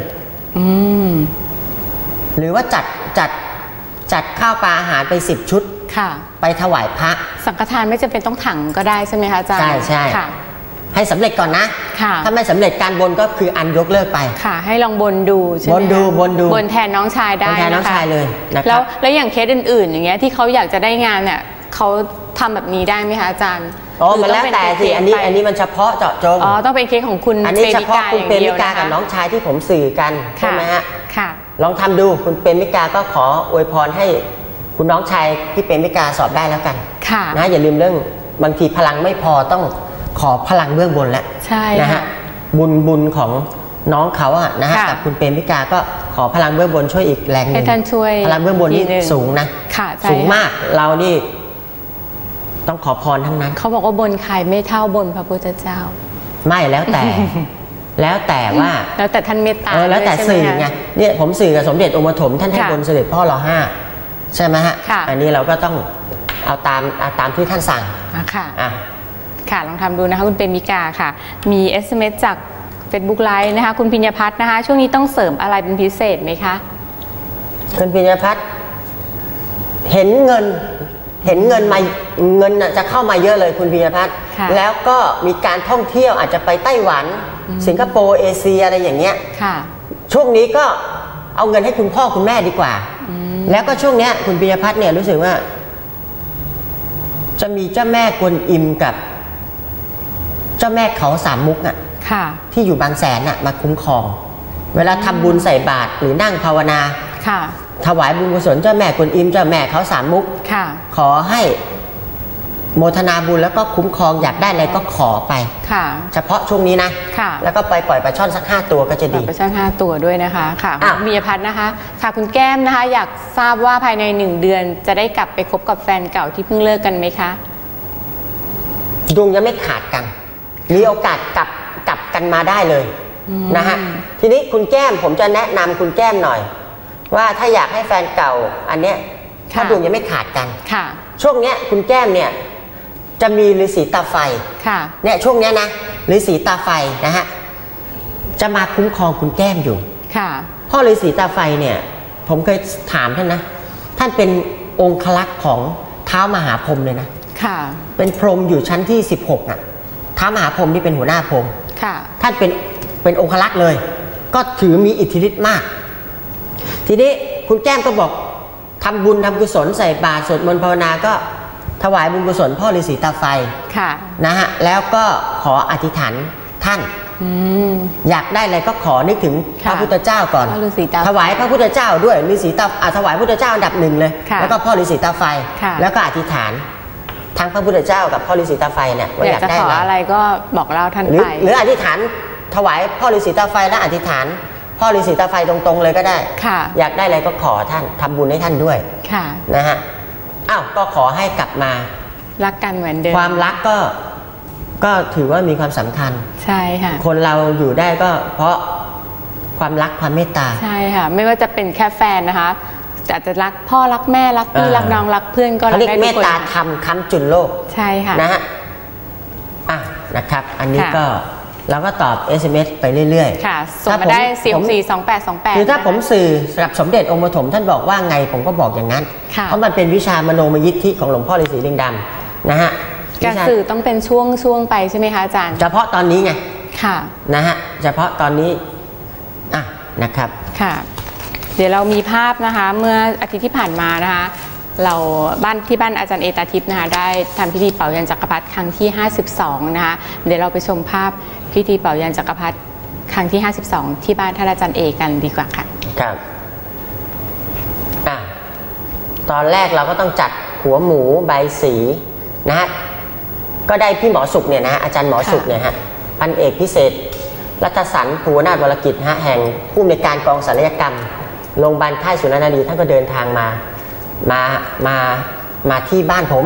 หรือว่าจัดข้าวปลาอาหารไป10 ชุดค่ะไปถวายพระสังฆทานไม่จำเป็นต้องถังก็ได้ใช่ไหมคะอาจารย์ใช่ค่ะให้สำเร็จก่อนนะถ้าไม่สำเร็จการบนก็คืออันยกเลิกไปค่ะให้ลองบนดูใช่ไหมบนแทนน้องชายได้บนแทนน้องชายเลยนะครับแล้วอย่างเคสอื่นๆอย่างเงี้ยที่เขาอยากจะได้งานเนี่ยเขาทำแบบนี้ได้ไหมคะอาจารย์มันแล้วแต่สิอันนี้มันเฉพาะเจาะจงต้องเป็นเคสของคุณอันนี้เฉพาะคุณเปรมิกากับน้องชายที่ผมสื่อกันใช่ไหมฮะลองทำดูคุณเปรมิกาก็ขออวยพรให้คุณน้องชายพี่เปรมิกาสอบได้แล้วกันนะอย่าลืมเรื่องบางทีพลังไม่พอต้องขอพลังเบื้องบนแล้วนะฮะบุญของน้องเขาอะนะฮะกับคุณเปรมิกาก็ขอพลังเบื้องบนช่วยอีกแรงหนึ่งให้ท่านช่วยพลังเบื้องบนนี่สูงนะสูงมากเรานี่ต้องขอพรทั้งนั้นเขาบอกว่าบนใครไม่เท่าบนพระพุทธเจ้าไม่แล้วแต่ว่าแล้วแต่ท่านเมตตาแล้วแต่สื่อไงเนี่ยผมสื่อกับสมเด็จองค์ปฐมท่านให้บนเสด็จพ่อร.5ใช่ไหมฮะอันนี้เราก็ต้องเอาตามที่ท่านสั่งค่ะลองทำดูนะคะคุณเปรมิกาค่ะมี SMS จาก Facebook Live นะคะคุณพิญญพัฒน์นะคะช่วงนี้ต้องเสริมอะไรเป็นพิเศษไหมคะคุณพิญญพัฒน์เห็นเงินมาเงินจะเข้ามาเยอะเลยคุณพิญญพัฒน์แล้วก็มีการท่องเที่ยวอาจจะไปไต้หวันสิงคโปร์เอเชียอะไรอย่างเงี้ยช่วงนี้ก็เอาเงินให้คุณพ่อคุณแม่ดีกว่าแล้วก็ช่วงนี้คุณพิญญพัฒน์เนี่ยรู้สึกว่าจะมีเจ้าแม่กวนอิมกับเจ้าแม่เขาสามมุกที่อยู่บางแสนมาคุ้มครองเวลาทำบุญใส่บาตรหรือนั่งภาวนาถวายบุญกุศลเจ้าแม่กวนอิมเจ้าแม่เขาสามมุกขอให้โมทนาบุญแล้วก็คุ้มครองอยากได้อะไรก็ขอไปเฉพาะช่วงนี้นะแล้วก็ปล่อยปลาช่อนสัก5 ตัวก็จะดีปลาช่อน5 ตัวด้วยนะคะค่ะมีพัฒน์นะคะค่ะคุณแก้มนะคะอยากทราบว่าภายใน1 เดือนจะได้กลับไปคบกับแฟนเก่าที่เพิ่งเลิกกันไหมคะดวงยังไม่ขาดกันมีโอกาสกลับกันมาได้เลยนะฮะทีนี้คุณแก้มผมจะแนะนำคุณแก้มหน่อยว่าถ้าอยากให้แฟนเก่าอันเนี้ยถ้าดวงยังไม่ขาดกันช่วงเนี้ยคุณแก้มเนี่ยจะมีฤาษีตาไฟเนี่ยช่วงเนี้ยนะฤาษีตาไฟนะฮะจะมาคุ้มครองคุณแก้มอยู่พ่อฤาษีตาไฟเนี่ยผมเคยถามท่านนะท่านเป็นองคลักษ์ของท้าวมหาพรหมเลยนะเป็นพรหมอยู่ชั้นที่16ท้าวมหาพรหมที่เป็นหัวหน้าพรหมท่านเป็นองคลักษ์เลยก็ถือมีอิทธิฤทธิ์มากทีนี้คุณแก้มก็บอกทำบุญทำกุศลใส่บาตรสวดมนต์ภาวนาก็ถวายบุญกุศลพ่อฤาษีตาไฟนะฮะแล้วก็ขออธิษฐานท่านอยากได้อะไรก็ขอนึกถึงพระพุทธเจ้าก่อนถวายพระพุทธเจ้าด้วยฤาษีตาถวายพระพุทธเจ้าอันดับ1เลยแล้วก็พ่อฤาษีตาไฟแล้วก็อธิษฐานทั้งพระพุทธเจ้ากับพ่อฤาษีตาไฟเนี่ยว่าอยากได้อะไรก็บอกเล่าท่านไปหรืออธิษฐานถวายพ่อฤาษีตาไฟและอธิษฐานพ่อฤาษีตาไฟตรงๆเลยก็ได้อยากได้อะไรก็ขอท่านทำบุญให้ท่านด้วยนะฮะก็ขอให้กลับมารักกันเหมือนเดิมความรักก็ถือว่ามีความสำคัญใช่ค่ะคนเราอยู่ได้ก็เพราะความรักความเมตตาใช่ค่ะไม่ว่าจะเป็นแค่แฟนนะคะอาจจะรักพ่อรักแม่รักพี่รักน้องรักเพื่อนก็รักได้ทุกคนเมตตาธรรมค้ำจุนโลกใช่ค่ะนะฮะนะครับอันนี้ก็เราก็ตอบ SMS ไปเรื่อยๆค่ะส่งมาได้4642828 คือถ้าผมสื่อกับสมเด็จองค์ปฐมท่านบอกว่าไงผมก็บอกอย่างนั้นเพราะมันเป็นวิชามโนมยิทธิของหลวงพ่อฤาษีลิงดำนะฮะการสื่อต้องเป็นช่วงไปใช่ไหมคะอาจารย์เฉพาะตอนนี้ไงค่ะนะฮะเฉพาะตอนนี้นะครับค่ะเดี๋ยวเรามีภาพนะคะเมื่ออาทิตย์ที่ผ่านมานะคะเราที่บ้านอาจารย์เอตาทิพย์นะคะได้ทำพิธีเป่ายันจักรพรรดิครั้งที่52นะคะเดี๋ยวเราไปชมภาพพิธีเป่ายันจักรพรรดิครั้งที่52ที่บ้านท่านอาจารย์เอกันดีกว่าค่ะครับตอนแรกเราก็ต้องจัดหัวหมูใบสีนะฮะก็ได้พี่หมอสุขเนี่ยนะฮะอาจารย์หมอสุขเนี่ยฮะพันเอกพิเศษรัฐสันภูวนาถวรกิจฮะแห่งผู้อำนวยการกองศัลยกรรมโรงพยาบาลค่ายสุนันทนารีท่านก็เดินทางมาที่บ้านผม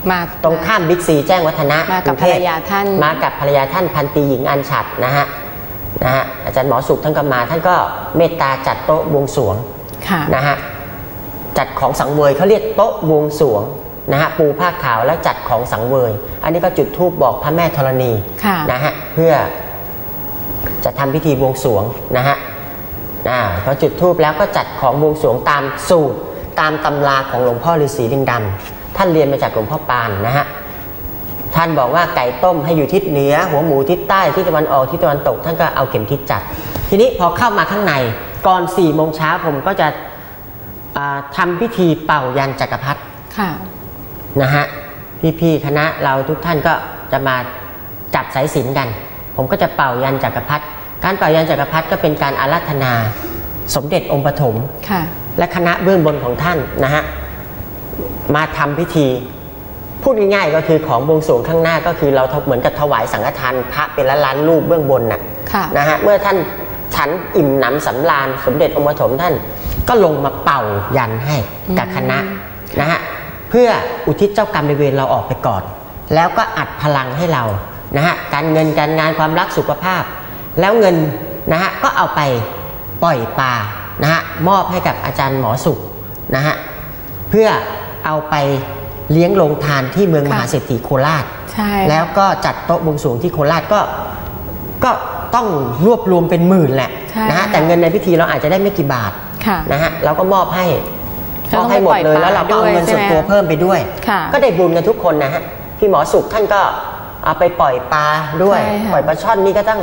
มาตรงข้ามบิ๊กซีแจ้งวัฒนะมากับภรรยาท่านมากับภรรยาท่านพันตรีหญิงอัญชัดนะฮะอาจารย์หมอสุขท่านก็มาท่านก็เมตตาจัดโต๊ะบวงสรวงนะฮะจัดของสังเวยเขาเรียกโต๊ะบวงสรวงนะฮะปูผ้าขาวแล้วจัดของสังเวยอันนี้ก็จุดธูปบอกพระแม่ธรณีนะฮะเพื่อจะทำพิธีบวงสรวงนะฮะพอจุดธูปแล้วก็จัดของบวงสรวงตามสูตรตามตำราของหลวงพ่อฤาษีลิงดำท่านเรียนมาจากหลวงพ่อปานนะฮะท่านบอกว่าไก่ต้มให้อยู่ทิศเหนือหัวหมูทิศใต้ทิศตะวันออกทิศตะวันตกท่านก็เอาเข็มทิศจัดทีนี้พอเข้ามาข้างในก่อน4 โมงเช้าผมก็จะทำพิธีเป่ายันจักรพรรดินะฮะพี่ๆคณะเราทุกท่านก็จะมาจับสายสิญจน์กันผมก็จะเป่ายันจักรพรรดิการเป่ายันจักรพรรดิก็เป็นการอาราธนาสมเด็จองค์ปฐมและคณะเบื้องบนของท่านนะฮะมาทำพิธีพูดง่ายๆก็คือของบวงสรวงข้างหน้าก็คือเราเหมือนกับถวายสังฆทานพระเป็นล้านรูปเบื้องบนนะฮะเมื่อท่านฉันอิ่มหนำสำราญสมเด็จองค์ปฐมท่านก็ลงมาเป่ายันให้กับคณะนะฮะเพื่ออุทิศเจ้ากรรมในเวรเราออกไปก่อนแล้วก็อัดพลังให้เรานะฮะการเงินการงานความรักสุขภาพแล้วเงินนะฮะก็เอาไปปล่อยปลานะฮะมอบให้กับอาจารย์หมอสุขนะฮะเพื่อเอาไปเลี้ยงโรงทานที่เมืองมหาเศรษฐีโคราชแล้วก็จัดโต๊ะบวงสรวงที่โคราชก็ต้องรวบรวมเป็นหมื่นแหละนะฮะแต่เงินในพิธีเราอาจจะได้ไม่กี่บาทนะฮะเราก็มอบให้หมดเลยแล้วเราก็เอาเงินส่วนตัวเพิ่มไปด้วยก็ได้บุญกันทุกคนนะฮะพี่หมอสุขท่านก็เอาไปปล่อยปลาด้วยปล่อยปลาช่อนนี่ก็ตั้ง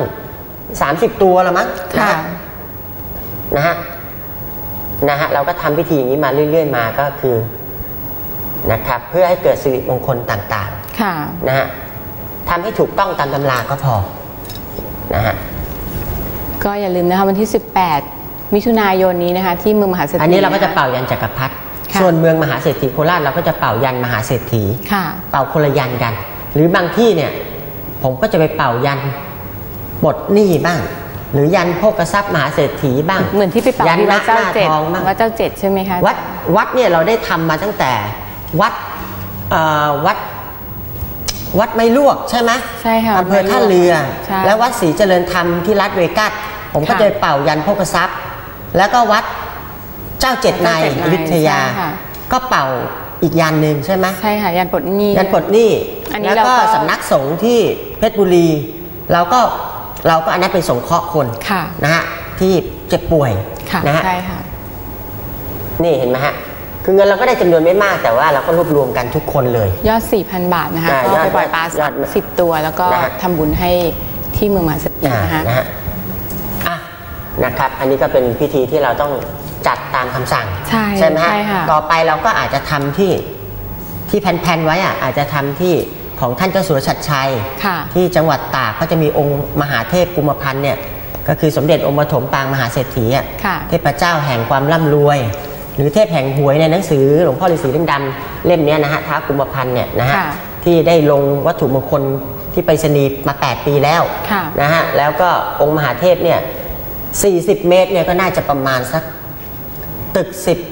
30 ตัวแล้วมั้งนะฮะเราก็ทำพิธีอย่างนี้มาเรื่อยๆมาก็คือนะครับเพื่อให้เกิดสิริมงคลต่างๆนะฮะทำให้ถูกต้องตามตำราก็พอนะฮะก็อย่าลืมนะคะวันที่18 มิถุนายนนี้นะคะที่เมืองมหาเศรษฐีอันนี้เราก็จะเป่ายันจักรพรรดิส่วนเมืองมหาเศรษฐีโคราชเราก็จะเป่ายันมหาเศรษฐีเป่าคนละยันกันหรือบางที่เนี่ยผมก็จะไปเป่ายันปลดหนี้บ้างหรือยันโภคทรัพย์มหาเศรษฐีบ้างเหมือนที่ไปเป่าที่วัดเจ้าเจ็ดวัดเจ้าเจ็ดใช่ไหมคะวัดเนี่ยเราได้ทำมาตั้งแต่วัดไม่ลวกใช่ไหมใช่ค่ะอำเภอท่าเรือแล้ววัดศรีเจริญธรรมที่รัฐเวกัสผมก็จะเป่ายันโภคทรัพย์แล้วก็วัดเจ้า7 นายอยุธยาก็เป่าอีกยันหนึ่งใช่ไหมใช่ค่ะยันปลดหนี้แล้วก็สำนักสงฆ์ที่เพชรบุรีเราก็อันนั้นเป็นสงเคราะห์คนนะฮะที่เจ็บป่วยนะฮะนี่เห็นไหมฮะคือเงินเราก็ได้จำนวนไม่มากแต่ว่าเราก็รวบรวมกันทุกคนเลยยอด 4,000 บาทนะคะก็ไปปล่อยปลา10 ตัวแล้วก็ทำบุญให้ที่เมืองมหาเศรษฐีนะคะนะครับอันนี้ก็เป็นพิธีที่เราต้องจัดตามคำสั่งใช่ไหมฮะต่อไปเราก็อาจจะทำที่แผนไว้อาจจะทำที่ของท่านเจ้าสัวชัดชัยที่จังหวัดตากก็จะมีองค์มหาเทพกุมพันธ์เนี่ยก็คือสมเด็จองค์ปฐมปางมหาเศรษฐีเทพเจ้าแห่งความร่ำรวยหรือเทพแห่งหวยในหนังสือหลวงพ่อฤาษีลิงดำเล่มนี้นะฮะท้าวกุมพันธ์เนี่ยนะฮะที่ได้ลงวัตถุมงคลที่ไปรษณีย์มา8 ปีแล้วนะฮะแล้วก็องค์มหาเทพเนี่ย40 เมตรเนี่ยก็น่าจะประมาณสักตึก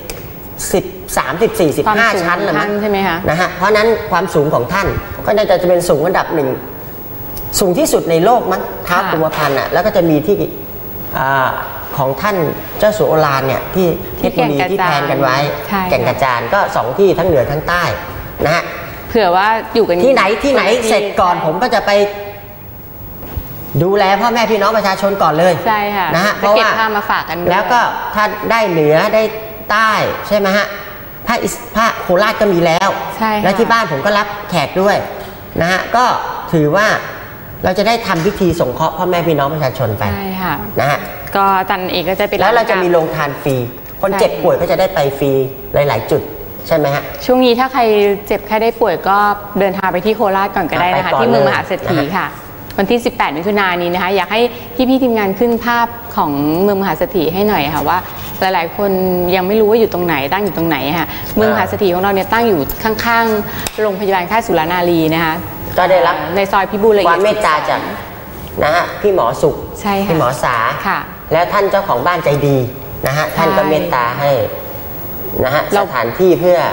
30-40-45 ชั้นนะใช่ไหมคะนะฮะเพราะนั้นความสูงของท่านก็น่าจะเป็นสูงอันดับ1สูงที่สุดในโลกมั้งท้าวกุมพันธ์แล้วก็จะมีที่ของท่านเจ้าสัวโอฬารเนี่ยที่เพชรบุรีที่แพนกันไว้แก่งกระจานก็2 ที่ทั้งเหนือทั้งใต้นะฮะเผื่อว่าอยู่กันที่ไหนเสร็จก่อนผมก็จะไปดูแลพ่อแม่พี่น้องประชาชนก่อนเลยใช่ค่ะนะฮะเพราะว่ามาฝากกันแล้วก็ถ้าได้เหนือได้ใต้ใช่ไหมฮะพระโคราชก็มีแล้วและที่บ้านผมก็รับแขกด้วยนะฮะก็ถือว่าเราจะได้ทำพิธีสงเคราะห์พ่อแม่พี่น้องประชาชนไปนะฮะก็จันเอกก็จะเป็นแล้วเราจะมีโรงทานฟรีคนเจ็บป่วยก็จะได้ไปฟรีหลายๆจุดใช่ไหมฮะช่วงนี้ถ้าใครเจ็บแค่ได้ป่วยก็เดินทางไปที่โคราชก่อนก็ได้นะคะที่เมืองมหาเศรษฐีค่ะวันที่18 มิถุนายนนี้นะคะอยากให้พี่ๆทีมงานขึ้นภาพของเมืองมหาเศรษฐีให้หน่อยค่ะว่าหลายๆคนยังไม่รู้ว่าอยู่ตรงไหนตั้งอยู่ตรงไหนค่ะเมืองมหาเศรษฐีของเราเนี่ยตั้งอยู่ข้างๆโรงพยาบาลค่ายสุรานารีนะคะก็ได้รับในซอยพิบูลละเอียดความเมตตาจากนะฮะพี่หมอสุขพี่หมอสาแล้วท่านเจ้าของบ้านใจดีนะฮะท่านก็เมตตาให้นะฮะสถานที่เพื่อ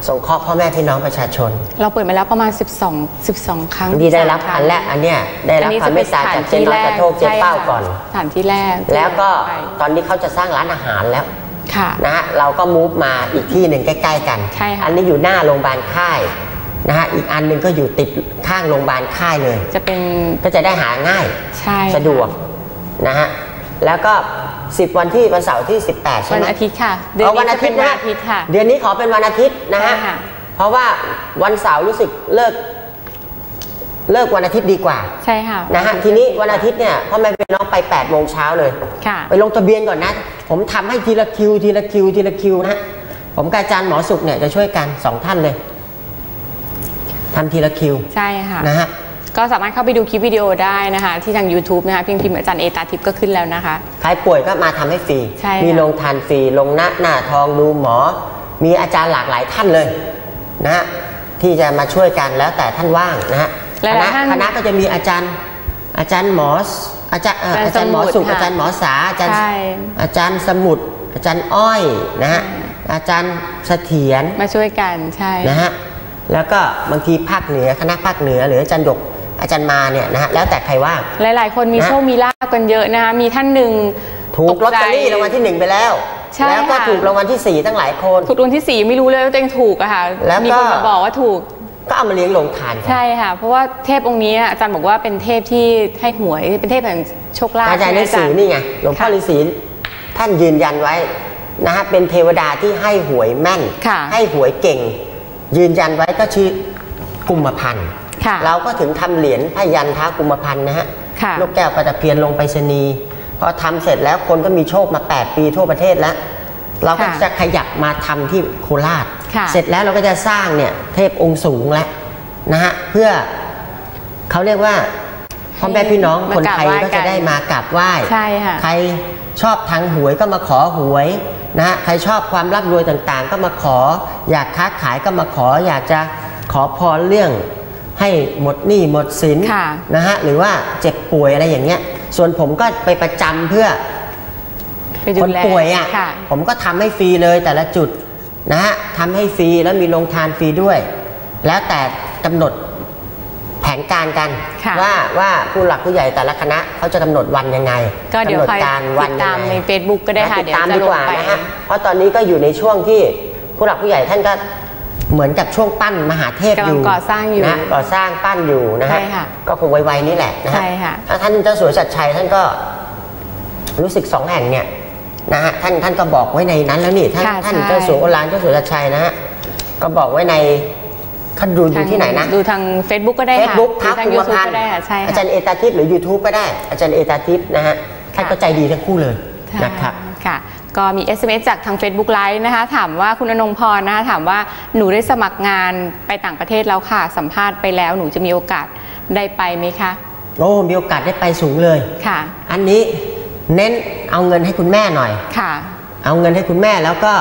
ส่งเคราะห์พ่อแม่พี่น้องประชาชนเราเปิดมาแล้วประมาณ12 ครั้งที่ได้รับอันแรกอันเนี้ยได้รับความเมตตาจากเจ๊น้อยกระโทกเจ๊เป้าก่อนสถานที่แรกแล้วก็ตอนนี้เขาจะสร้างร้านอาหารแล้วนะฮะเราก็มูฟมาอีกที่หนึ่งใกล้ๆกันอันนี้อยู่หน้าโรงพยาบาลค่ายนะฮะอีกอันหนึ่งก็อยู่ติดข้างโรงพยาบาลค่ายเลยจะเป็นก็จะได้หาง่ายสะดวกนะฮะแล้วก็10วันที่วันเสาร์ที่18ใช่ไหมวันอาทิตย์ค่ะเดือนนี้จะเป็นวันอาทิตย์ค่ะเดือนนี้ขอเป็นวันอาทิตย์นะฮะเพราะว่าวันเสาร์รู้สึกเลิกวันอาทิตย์ดีกว่าใช่ค่ะนะฮะทีนี้วันอาทิตย์เนี่ยพ่อแม่พี่น้องไป8 โมงเช้าเลยไปลงทะเบียนก่อนนะผมทำให้ทีละคิวนะผมกับอาจารย์หมอสุขเนี่ยจะช่วยกัน2 ท่านเลยทำทีละคิวใช่ค่ะนะฮะก็สามารถเข้าไปดูคลิปวิดีโอได้นะคะที่ทาง YouTube นะคะเพียงพิมพ์อาจารย์เอตาทิพย์ก็ขึ้นแล้วนะคะใครป่วยก็มาทำให้ฟรีมีลงทานฟรีลงหน้าทองดูหมอมีอาจารย์หลากหลายท่านเลยนะฮะที่จะมาช่วยกันแล้วแต่ท่านว่างนะฮะคณะก็จะมีอาจารย์หมออาจารย์หมอสุขอาจารย์หมอสาอาจารย์สมุทรอาจารย์อ้อยนะฮะอาจารย์เสถียรมาช่วยกันใช่นะฮะแล้วก็บางทีภาคเหนือคณะภาคเหนือหรืออาจารย์ดกอาจารย์มาเนี่ยนะฮะแล้วแต่ใครว่างหลายๆคนมีโชคมีลาภกันเยอะนะคะมีท่านหนึ่งถูกลอตเตอรี่รางวัลที่1ไปแล้วแล้วก็ถูกรางวัลที่4ตั้งหลายคนถูกรางวัลที่4ไม่รู้เลยว่าตัวเองถูกอะค่ะมีคนมาบอกว่าถูกก็เอามาเลี้ยงลงทานใช่ค่ะเพราะว่าเทพองค์นี้อาจารย์บอกว่าเป็นเทพที่ให้หวยเป็นเทพแห่งโชคลาภอาจารย์ฤาษีนี่ไงหลวงพ่อฤาษีท่านยืนยันไว้นะฮะเป็นเทวดาที่ให้หวยแม่นให้หวยเก่งยืนยันไว้ก็ชื่อกุมพันธ์เราก็ถึงทำเหรียญพยัญท้ากุมพันธ์นะฮะลูกแก้วปลาตะเพียนลงไปรษณีย์พอทำเสร็จแล้วคนก็มีโชคมา8 ปีทั่วประเทศแล้วเราก็จะขยับมาทำที่โคราชเสร็จแล้วเราก็จะสร้างเนี่ยเทพองค์สูงแล้วนะฮะเพื่อเขาเรียกว่าพ่อแม่พี่น้องคนไทยก็จะได้มากราบไหว้ใครชอบทางหวยก็มาขอหวยนะฮะใครชอบความร่ำรวยต่างๆก็มาขออยากค้าขายก็มาขออยากจะขอพรเรื่องให้หมดหนี้หมดสินนะฮะหรือว่าเจ็บป่วยอะไรอย่างเงี้ยส่วนผมก็ไปประจำเพื่อคนป่วยอ่ะผมก็ทำให้ฟรีเลยแต่ละจุดนะฮะทำให้ฟรีแล้วมีโรงทานฟรีด้วยแล้วแต่กำหนดแผนการกันว่าผู้หลักผู้ใหญ่แต่ละคณะเขาจะกำหนดวันยังไงก็เดี๋ยวการวันตามใน Facebook ก็ได้ค่ะเดี๋ยวจะลงไปนะฮะเพราะตอนนี้ก็อยู่ในช่วงที่ผู้หลักผู้ใหญ่ท่านก็เหมือนกับช่วงปั้นมหาเทพอยู่ก่อสร้างอยู่นะก่อสร้างปั้นอยู่นะฮะก็คงไวๆนี่แหละนะฮะถ้าท่านเจ้าสัวชัดชัยท่านก็รู้สึก2 แห่งเนี่ยนะฮะท่านก็บอกไว้ในนั้นแล้วนี่ท่านเจ้าสัวโอฬารเจ้าสัวชัดชัยนะฮะก็บอกไว้ในท่านดูที่ไหนนะดูทาง Facebook ก็ได้ค่ะ Facebook ทาง YouTube ก็ได้อาจารย์เอตาทิพย์หรือ YouTube ก็ได้อาจารย์เอตาทิพย์นะฮะท่านก็ใจดีทั้งคู่เลยนะครับค่ะก็มี SMS จากทาง Facebook Live นะคะถามว่าคุณอนงพรนะคะถามว่าหนูได้สมัครงานไปต่างประเทศแล้วค่ะสัมภาษณ์ไปแล้วหนูจะมีโอกาสได้ไปไหมคะโอ้มีโอกาสได้ไปสูงเลยค่ะอันนี้เน้นเอาเงินให้คุณแม่หน่อยค่ะเอาเงินให้คุณแม่แล้วก็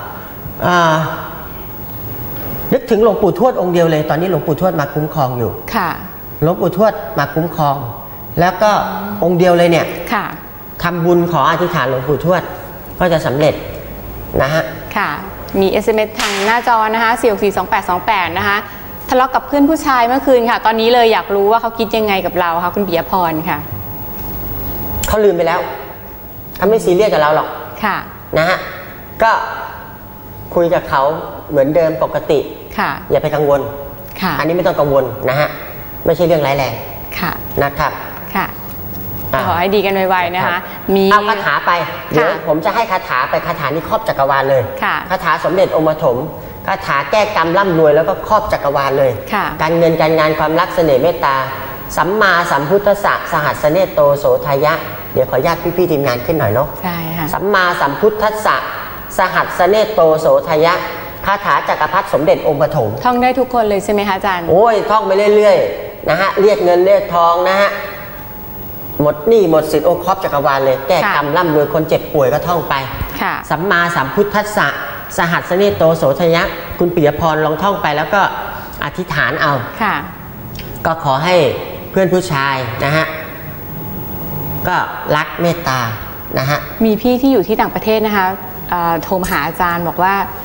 นึกถึงหลวงปู่ทวดองค์เดียวเลยตอนนี้หลวงปู่ทวดมาคุ้มครองอยู่ค่ะหลวงปู่ทวดมาคุ้มครองแล้วก็องค์เดียวเลยเนี่ยค่ะทำบุญขออธิษฐานหลวงปู่ทวดก็จะสำเร็จนะฮะค่ะมี SMS ทางหน้าจอนะคะ4642828นะคะทะเลาะกับเพื่อนผู้ชายเมื่อคืนค่ะตอนนี้เลยอยากรู้ว่าเขาคิดยังไงกับเราคะคุณปิยพรค่ะเขาลืมไปแล้วเขาไม่ซีเรียสกับเราหรอกค่ะนะฮะก็คุยกับเขาเหมือนเดิมปกติค่ะอย่าไปกังวลค่ะอันนี้ไม่ต้องกังวลนะฮะไม่ใช่เรื่องร้ายแรงค่ะนะครับค่ะขอให้ดีกันไวๆนะคะมีเอาคาถาไปเดี๋ยวผมจะให้คาถาไปคาถานี้ครอบจักรวาลเลยคาถาสมเด็จองค์ปฐมคาถาแก้กรรมร่ำรวยแล้วก็ครอบจักรวาลเลยการเงินการงานความรักเสน่ห์เมตตาสัมมาสัมพุทธัสสะสหัสเนโตโสทายะเดี๋ยวขออนุญาตพี่ๆทีมงานขึ้นหน่อยเนาะใช่ค่ะสัมมาสัมพุทธัสสะสหัสเนโตโสทายะคาถาจักรพรรดิสมเด็จองค์ปฐมท่องได้ทุกคนเลยใช่ไหมคะอาจารย์โอ้ยท่องไปเรื่อยๆนะฮะเรียกเงินเรียกทองนะฮะหมดหนี้หมดสินโอครอบจักรวาลเลยแก้กรรมร่ำรวยคนเจ็บป่วยก็ท่องไปสัมมาสัมพุทธัสสะสหัสเนโตโสทยะคุณปิยพรลองท่องไปแล้วก็อธิษฐานเอาก็ขอให้เพื่อนผู้ชายนะฮะก็รักเมตตานะฮะมีพี่ที่อยู่ที่ต่างประเทศนะคะโทรมาหาอาจารย์บอกว่า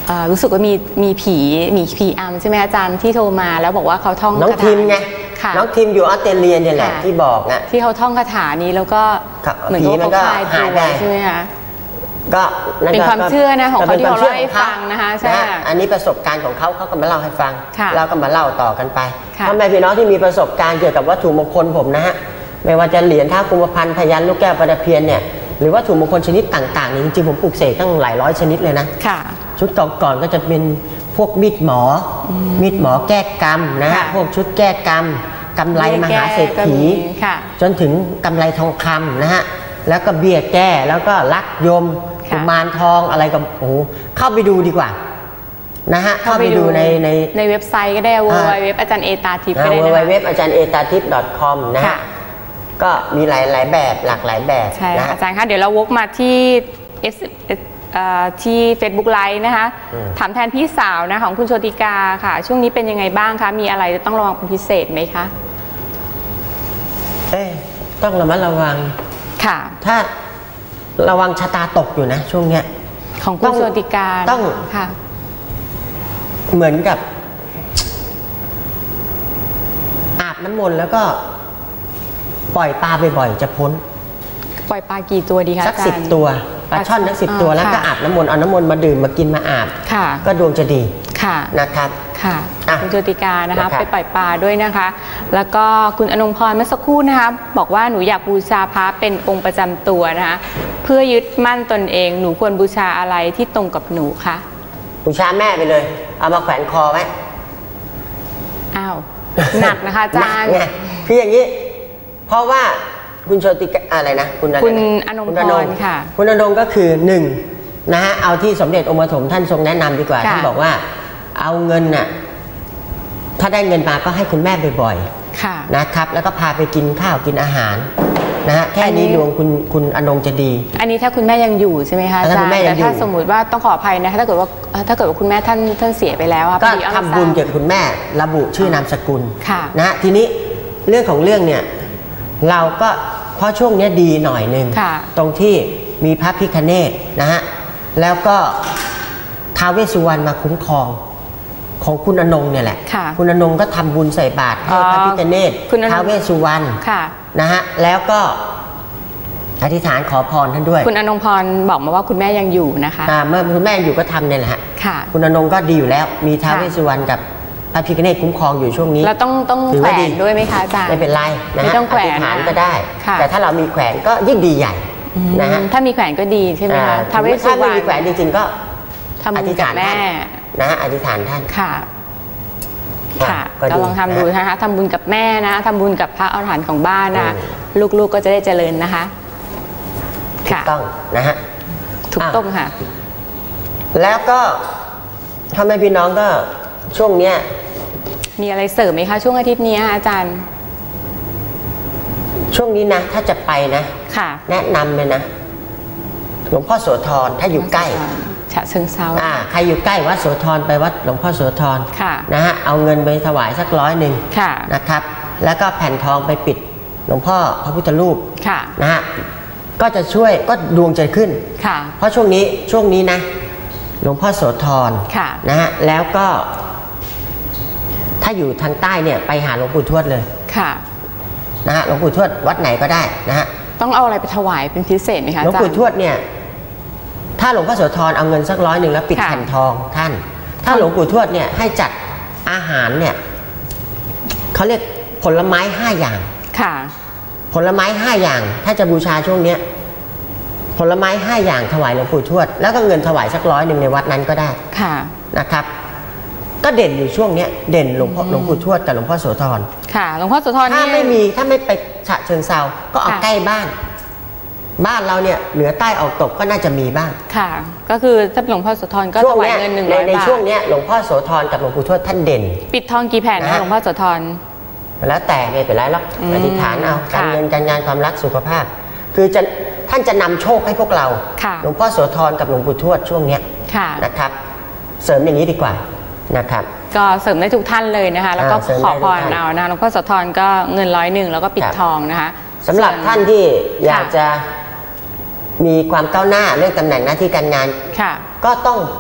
รู้สึกว่ามีผีใช่ไหมอาจารย์ที่โทรมาแล้วบอกว่าเขาท่องน้องทีมไงน้องทีมอยู่ออสเตรเลียเนี่ยแหละที่บอกนะที่เขาท่องคาถานี้แล้วก็เหมือนกับเขาคลายตัวใช่ไหมคะก็เป็นความเชื่อนะของเขาที่เขาเล่าให้ฟังนะคะใช่อันนี้ประสบการณ์ของเขาก็มาเล่าให้ฟังเราก็มาเล่าต่อกันไปพ่อแม่พี่น้องที่มีประสบการณ์เกี่ยวกับวัตถุมงคลผมนะฮะไม่ว่าจะเหรียญท้าวกุมภพันธ์พยัญชนะลูกแก้วประดับเพียรเนี่ยหรือวัตถุมงคลชนิดต่างๆนี่จริงๆผมปลูกเสกตั้งหลายร้อยชนิดเลยนะชุดก่อนก็จะเป็นพวกมีดหมอแก้กรรมนะฮะพวกชุดแก้กรรมกำไรมหาเศรษฐีจนถึงกำไรทองคำนะฮะแล้วก็เบี้ยแก้แล้วก็ลักยมกุมารทองอะไรกับโอ้เข้าไปดูดีกว่านะฮะเข้าไปดูในเว็บไซต์ก็ได้ www อาจารย์เอตาทิพย์ก็ได้นะ www อาจารย์เอตาทิพย์ .com นะฮะก็มีหลายแบบหลากหลายแบบใช่อาจารย์คะเดี๋ยวเราวกมาที่ที่ Facebook Live นะคะถามแทนพี่สาวนะของคุณโชติกาค่ะช่วงนี้เป็นยังไงบ้างคะมีอะไรต้องระวังเป็นพิเศษไหมคะต้องระมัดระวังค่ะถ้าระวังชะตาตกอยู่นะช่วงเนี้ยของคุณโชติกาต้องค่ะเหมือนกับอาบน้ำมนต์แล้วก็ปล่อยปลาบ่อยๆจะพ้นปล่อยปลากี่ตัวดีคะสัก10 ตัวปลาช่อนสัก10 ตัวแล้วก็อาบน้ำมนต์เอาน้ำมนต์มาดื่มมากินมาอาบก็ดวงจะดีนะครับค่ะคุณโชติกานะคะไปปล่อยปลาด้วยนะคะแล้วก็คุณอนงพรเมื่อสักครู่นะคะบอกว่าหนูอยากบูชาพระเป็นองค์ประจำตัวนะคะเพื่อยึดมั่นตนเองหนูควรบูชาอะไรที่ตรงกับหนูคะบูชาแม่ไปเลยเอามาแขวนคอไว้อ้าวหนักนะคะอาจารย์คืออย่างนี้เพราะว่าคุณโชติกาอะไรนะคุณอนงพรค่ะคุณอนงก็คือ1นะฮะเอาที่สมเด็จองค์ปฐมท่านทรงแนะนำดีกว่าท่านบอกว่าเอาเงินน่ะถ้าได้เงินมาก็ให้คุณแม่บ่อยๆนะครับแล้วก็พาไปกินข้าวกินอาหารนะฮะแค่นี้ดวงคุณอนงจะดีอันนี้ถ้าคุณแม่ยังอยู่ใช่ไหมคะอาจารย์แต่ถ้าสมมุติว่าต้องขออภัยนะคะถ้าเกิดว่าคุณแม่ท่านเสียไปแล้วก็ทำบุญเกี่ยวกับคุณแม่ระบุชื่อนามสกุลนะฮะทีนี้เรื่องของเรื่องเนี่ยเราก็เพราะช่วงนี้ดีหน่อยนึงตรงที่มีพระพิฆเนศนะฮะแล้วก็ท้าวเวสสุวรรณมาคุ้มครองของคุณอนงเนี่ยแหละคุณอนงก็ทำบุญใส่บาตรให้พระพิฆเนศท้าวเวสสุวรรณนะฮะแล้วก็อธิษฐานขอพรท่านด้วยคุณอนงพรบอกมาว่าคุณแม่ยังอยู่นะคะเมื่อคุณแม่อยู่ก็ทำเนี่ยแหละฮะคุณอนงก็ดีอยู่แล้วมีท้าวเวสสุวรรณกับพระพิฆเนศคุ้มครองอยู่ช่วงนี้เราต้องแขวนด้วยไหมคะอาจารย์ไม่เป็นไรนะฮะอธิษฐานก็ได้แต่ถ้าเรามีแขวนก็ยิ่งดีใหญ่นะฮะถ้ามีแขวนก็ดีใช่ไหมคะถ้าไม่มีแขวนจริงๆก็อธิษฐานแม่นะฮะอธิษฐานท่านค่ะก็ลองทำดูนะคะทำบุญกับแม่นะทำบุญกับพระอรหันต์ของบ้านนะลูกๆก็จะได้เจริญนะคะถูกต้องนะฮะถูกต้องค่ะแล้วก็ถ้าแม่พี่น้องก็ช่วงเนี้ยมีอะไรเสริมไหมคะช่วงอาทิตย์นี้อาจารย์ช่วงนี้นะถ้าจะไปนะแนะนำเลยนะหลวงพ่อโสธรถ้าอยู่ใกล้ฉะเชิงเทราใครอยู่ใกล้วัดโสธรไปวัดหลวงพ่อโสธรนะฮะเอาเงินไปถวายสัก100นะครับแล้วก็แผ่นทองไปปิดหลวงพ่อพระพุทธรูปนะฮะก็จะช่วยก็ดวงจะขึ้นเพราะช่วงนี้นะหลวงพ่อโสธรนะฮะแล้วก็ถ้าอยู่ทางใต้เนี่ยไปหาหลวงปู่ทวดเลยนะฮะหลวงปู่ทวดวัดไหนก็ได้นะฮะต้องเอาอะไรไปถวายเป็นพิเศษไหมคะหลวงปู่ทวดเนี่ยถ้าหลวงพ่อโสธรเอาเงินสัก100แล้วปิดแผ่นทองท่านถ้าหลวงปู่ทวดเนี่ยให้จัดอาหารเนี่ยเขาเรียกผลไม้5 อย่างผลไม้5 อย่างถ้าจะบูชาช่วงเนี้ยผลไม้5 อย่างถวายหลวงปู่ทวดแล้วก็เงินถวายสัก100ในวัดนั้นก็ได้นะครับก็เด่นอยู่ช่วงนี้เด่นหลวงปู่ทวดกับหลวงพ่อโสธรหลวงพ่อโสธรถ้าไม่ไปฉะเชิงเทราก็เอาใกล้บ้านเราเนี่ยเหนือใต้ออกตกก็น่าจะมีบ้างก็คือถ้าหลวงพ่อโสธรก็ถวายเงิน100 บาทในช่วงนี้หลวงพ่อโสธรกับหลวงปู่ทวดท่านเด่นปิดทองกี่แผ่นนะหลวงพ่อโสธรแล้วแต่ไม่เป็นไรหรอกอธิษฐานเอาการเงินการงานความรักสุขภาพคือท่านจะนำโชคให้พวกเราหลวงพ่อโสธรกับหลวงปู่ทวดช่วงนี้นะครับเสริมอย่างนี้ดีกว่านะครับก็เสริมได้ทุกท่านเลยนะคะแล้วก็ขอพรเอานะหลวงพ่อโสธรก็เงิน100แล้วก็ปิดทองนะคะสำหรับท่านที่อยากจะมีความก้าวหน้าเรื่องตำแหน่งหน้าที่การงานก็ต้อง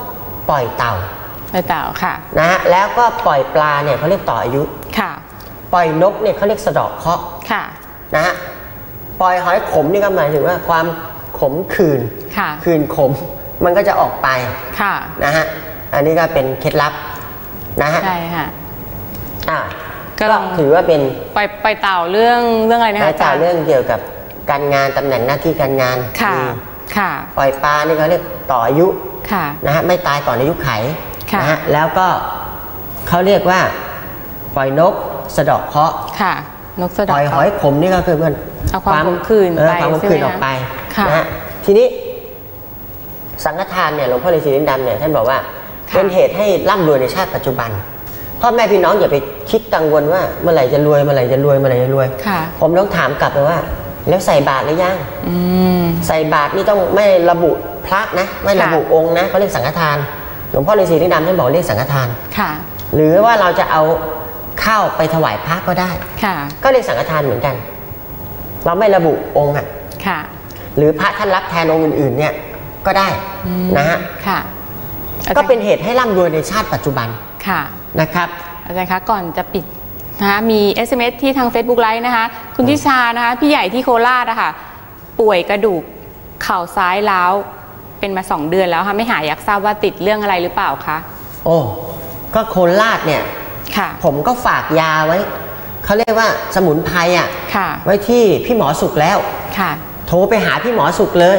ปล่อยเต่าค่ะนะฮะแล้วก็ปล่อยปลาเนี่ยเขาเรียกต่ออายุค่ะปล่อยนกเนี่ยเขาเรียกสะเดาะเคราะห์ค่ะนะฮะปล่อยหอยขมนี่ก็หมายถึงว่าความขมขื่นขื่นขมมันก็จะออกไปค่ะนะฮะอันนี้ก็เป็นเคล็ดลับนะฮะใช่ค่ะก็ถือว่าเป็นปล่อยเต่าเรื่องอะไรนะคะปล่อยเต่าเรื่องเกี่ยวกับการงานตำแหน่งหน้าที่การงานค่ะปล่อยปลานี่เขาเรียกต่ออายุนะฮะไม่ตายก่อนอายุไขนะฮะแล้วก็เขาเรียกว่าปล่อยนกสะเดาะเคราะห์นกสะเดาะปล่อยหอยขมนี่ก็คือความขมขื่นความขมขื่นออกไปนะฮะทีนี้สังฆทานเนี่ยหลวงพ่อฤาษีลิ้นดำเนี่ยท่านบอกว่าเป็นเหตุให้ร่ำรวยในชาติปัจจุบันพ่อแม่พี่น้องอย่าไปคิดกังวลว่าเมื่อไหร่จะรวยเมื่อไหร่จะรวยเมื่อไหร่จะรวยผมต้องถามกลับไปว่าแล้วใส่บาตรหรือยังใส่บาตรนี่ต้องไม่ระบุพระนะไม่ระบุองค์นะเขาเรียกสังฆทานหลวงพ่อฤาษีลิ้นดำท่านบอกเรียกสังฆทานหรือว่าเราจะเอาข้าวไปถวายพระก็ได้ก็เรียกสังฆทานเหมือนกันเราไม่ระบุองค์หรือพระท่านรับแทนองค์อื่นๆเนี่ยก็ได้นะฮะก็เป็นเหตุให้ร่ำรวยในชาติปัจจุบันนะครับอาจารย์คะก่อนจะปิดนะคะมี SMS ที่ทาง Facebook Live นะคะคุณทิชานะคะพี่ใหญ่ที่โคราชนะคะป่วยกระดูกเข่าซ้ายร้าวเป็นมา2 เดือนแล้วค่ะไม่หายอยากทราบว่าติดเรื่องอะไรหรือเปล่าคะโอ้ก็โคราชเนี่ยผมก็ฝากยาไว้เขาเรียกว่าสมุนไพรไว้ที่พี่หมอสุขแล้วโทรไปหาพี่หมอสุขเลย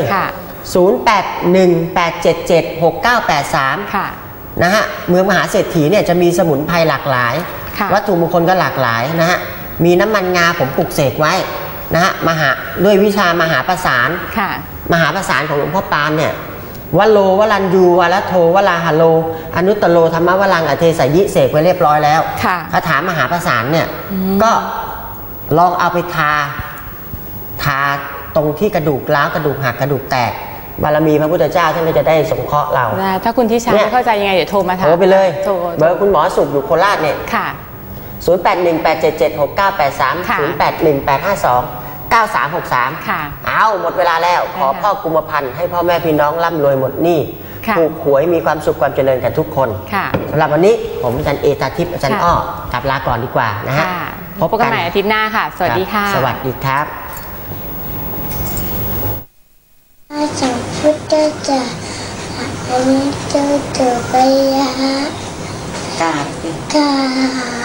0818776983นะฮะเมืองมหาเศรษฐีเนี่ยจะมีสมุนไพรหลากหลายวัตถุมงคลก็หลากหลายนะฮะมีน้ำมันงาผมปลุกเสกไว้นะฮะด้วยวิชามหาประสานมหาประสานของหลวงพ่อปานเนี่ยวโรวรัญยูวรโทวราหโลอนุตตโรธรรมวรังอเทสยิเสกไว้เรียบร้อยแล้วคาถามหาประสานเนี่ยก็ลองเอาไปทาตรงที่กระดูกร้าวกระดูกหักกระดูกแตกบารมีพระพุทธเจ้าท่านจะได้สงเคราะห์เราถ้าคุณที่ชาไม่เข้าใจยังไงเดี๋ยวโทรมาถามโทรไปเลยเบอร์คุณหมอสุขอยู่โคราชเนี่ย0818776983 0818529363เอาหมดเวลาแล้วขอพ่อกุมพันธ์ให้พ่อแม่พี่น้องร่ำรวยหมดหนี้ถูกหวยมีความสุขความเจริญกันทุกคนสำหรับวันนี้ผมอาจารย์เอตาทิพย์อาจารย์อ้อกลับลาก่อนดีกว่านะฮะพบกันใหม่อาทิตย์หน้าค่ะสวัสดีค่ะสวัสดีครับสัมพุทธเจ้าอันนี้เจ้าไปยะกราบ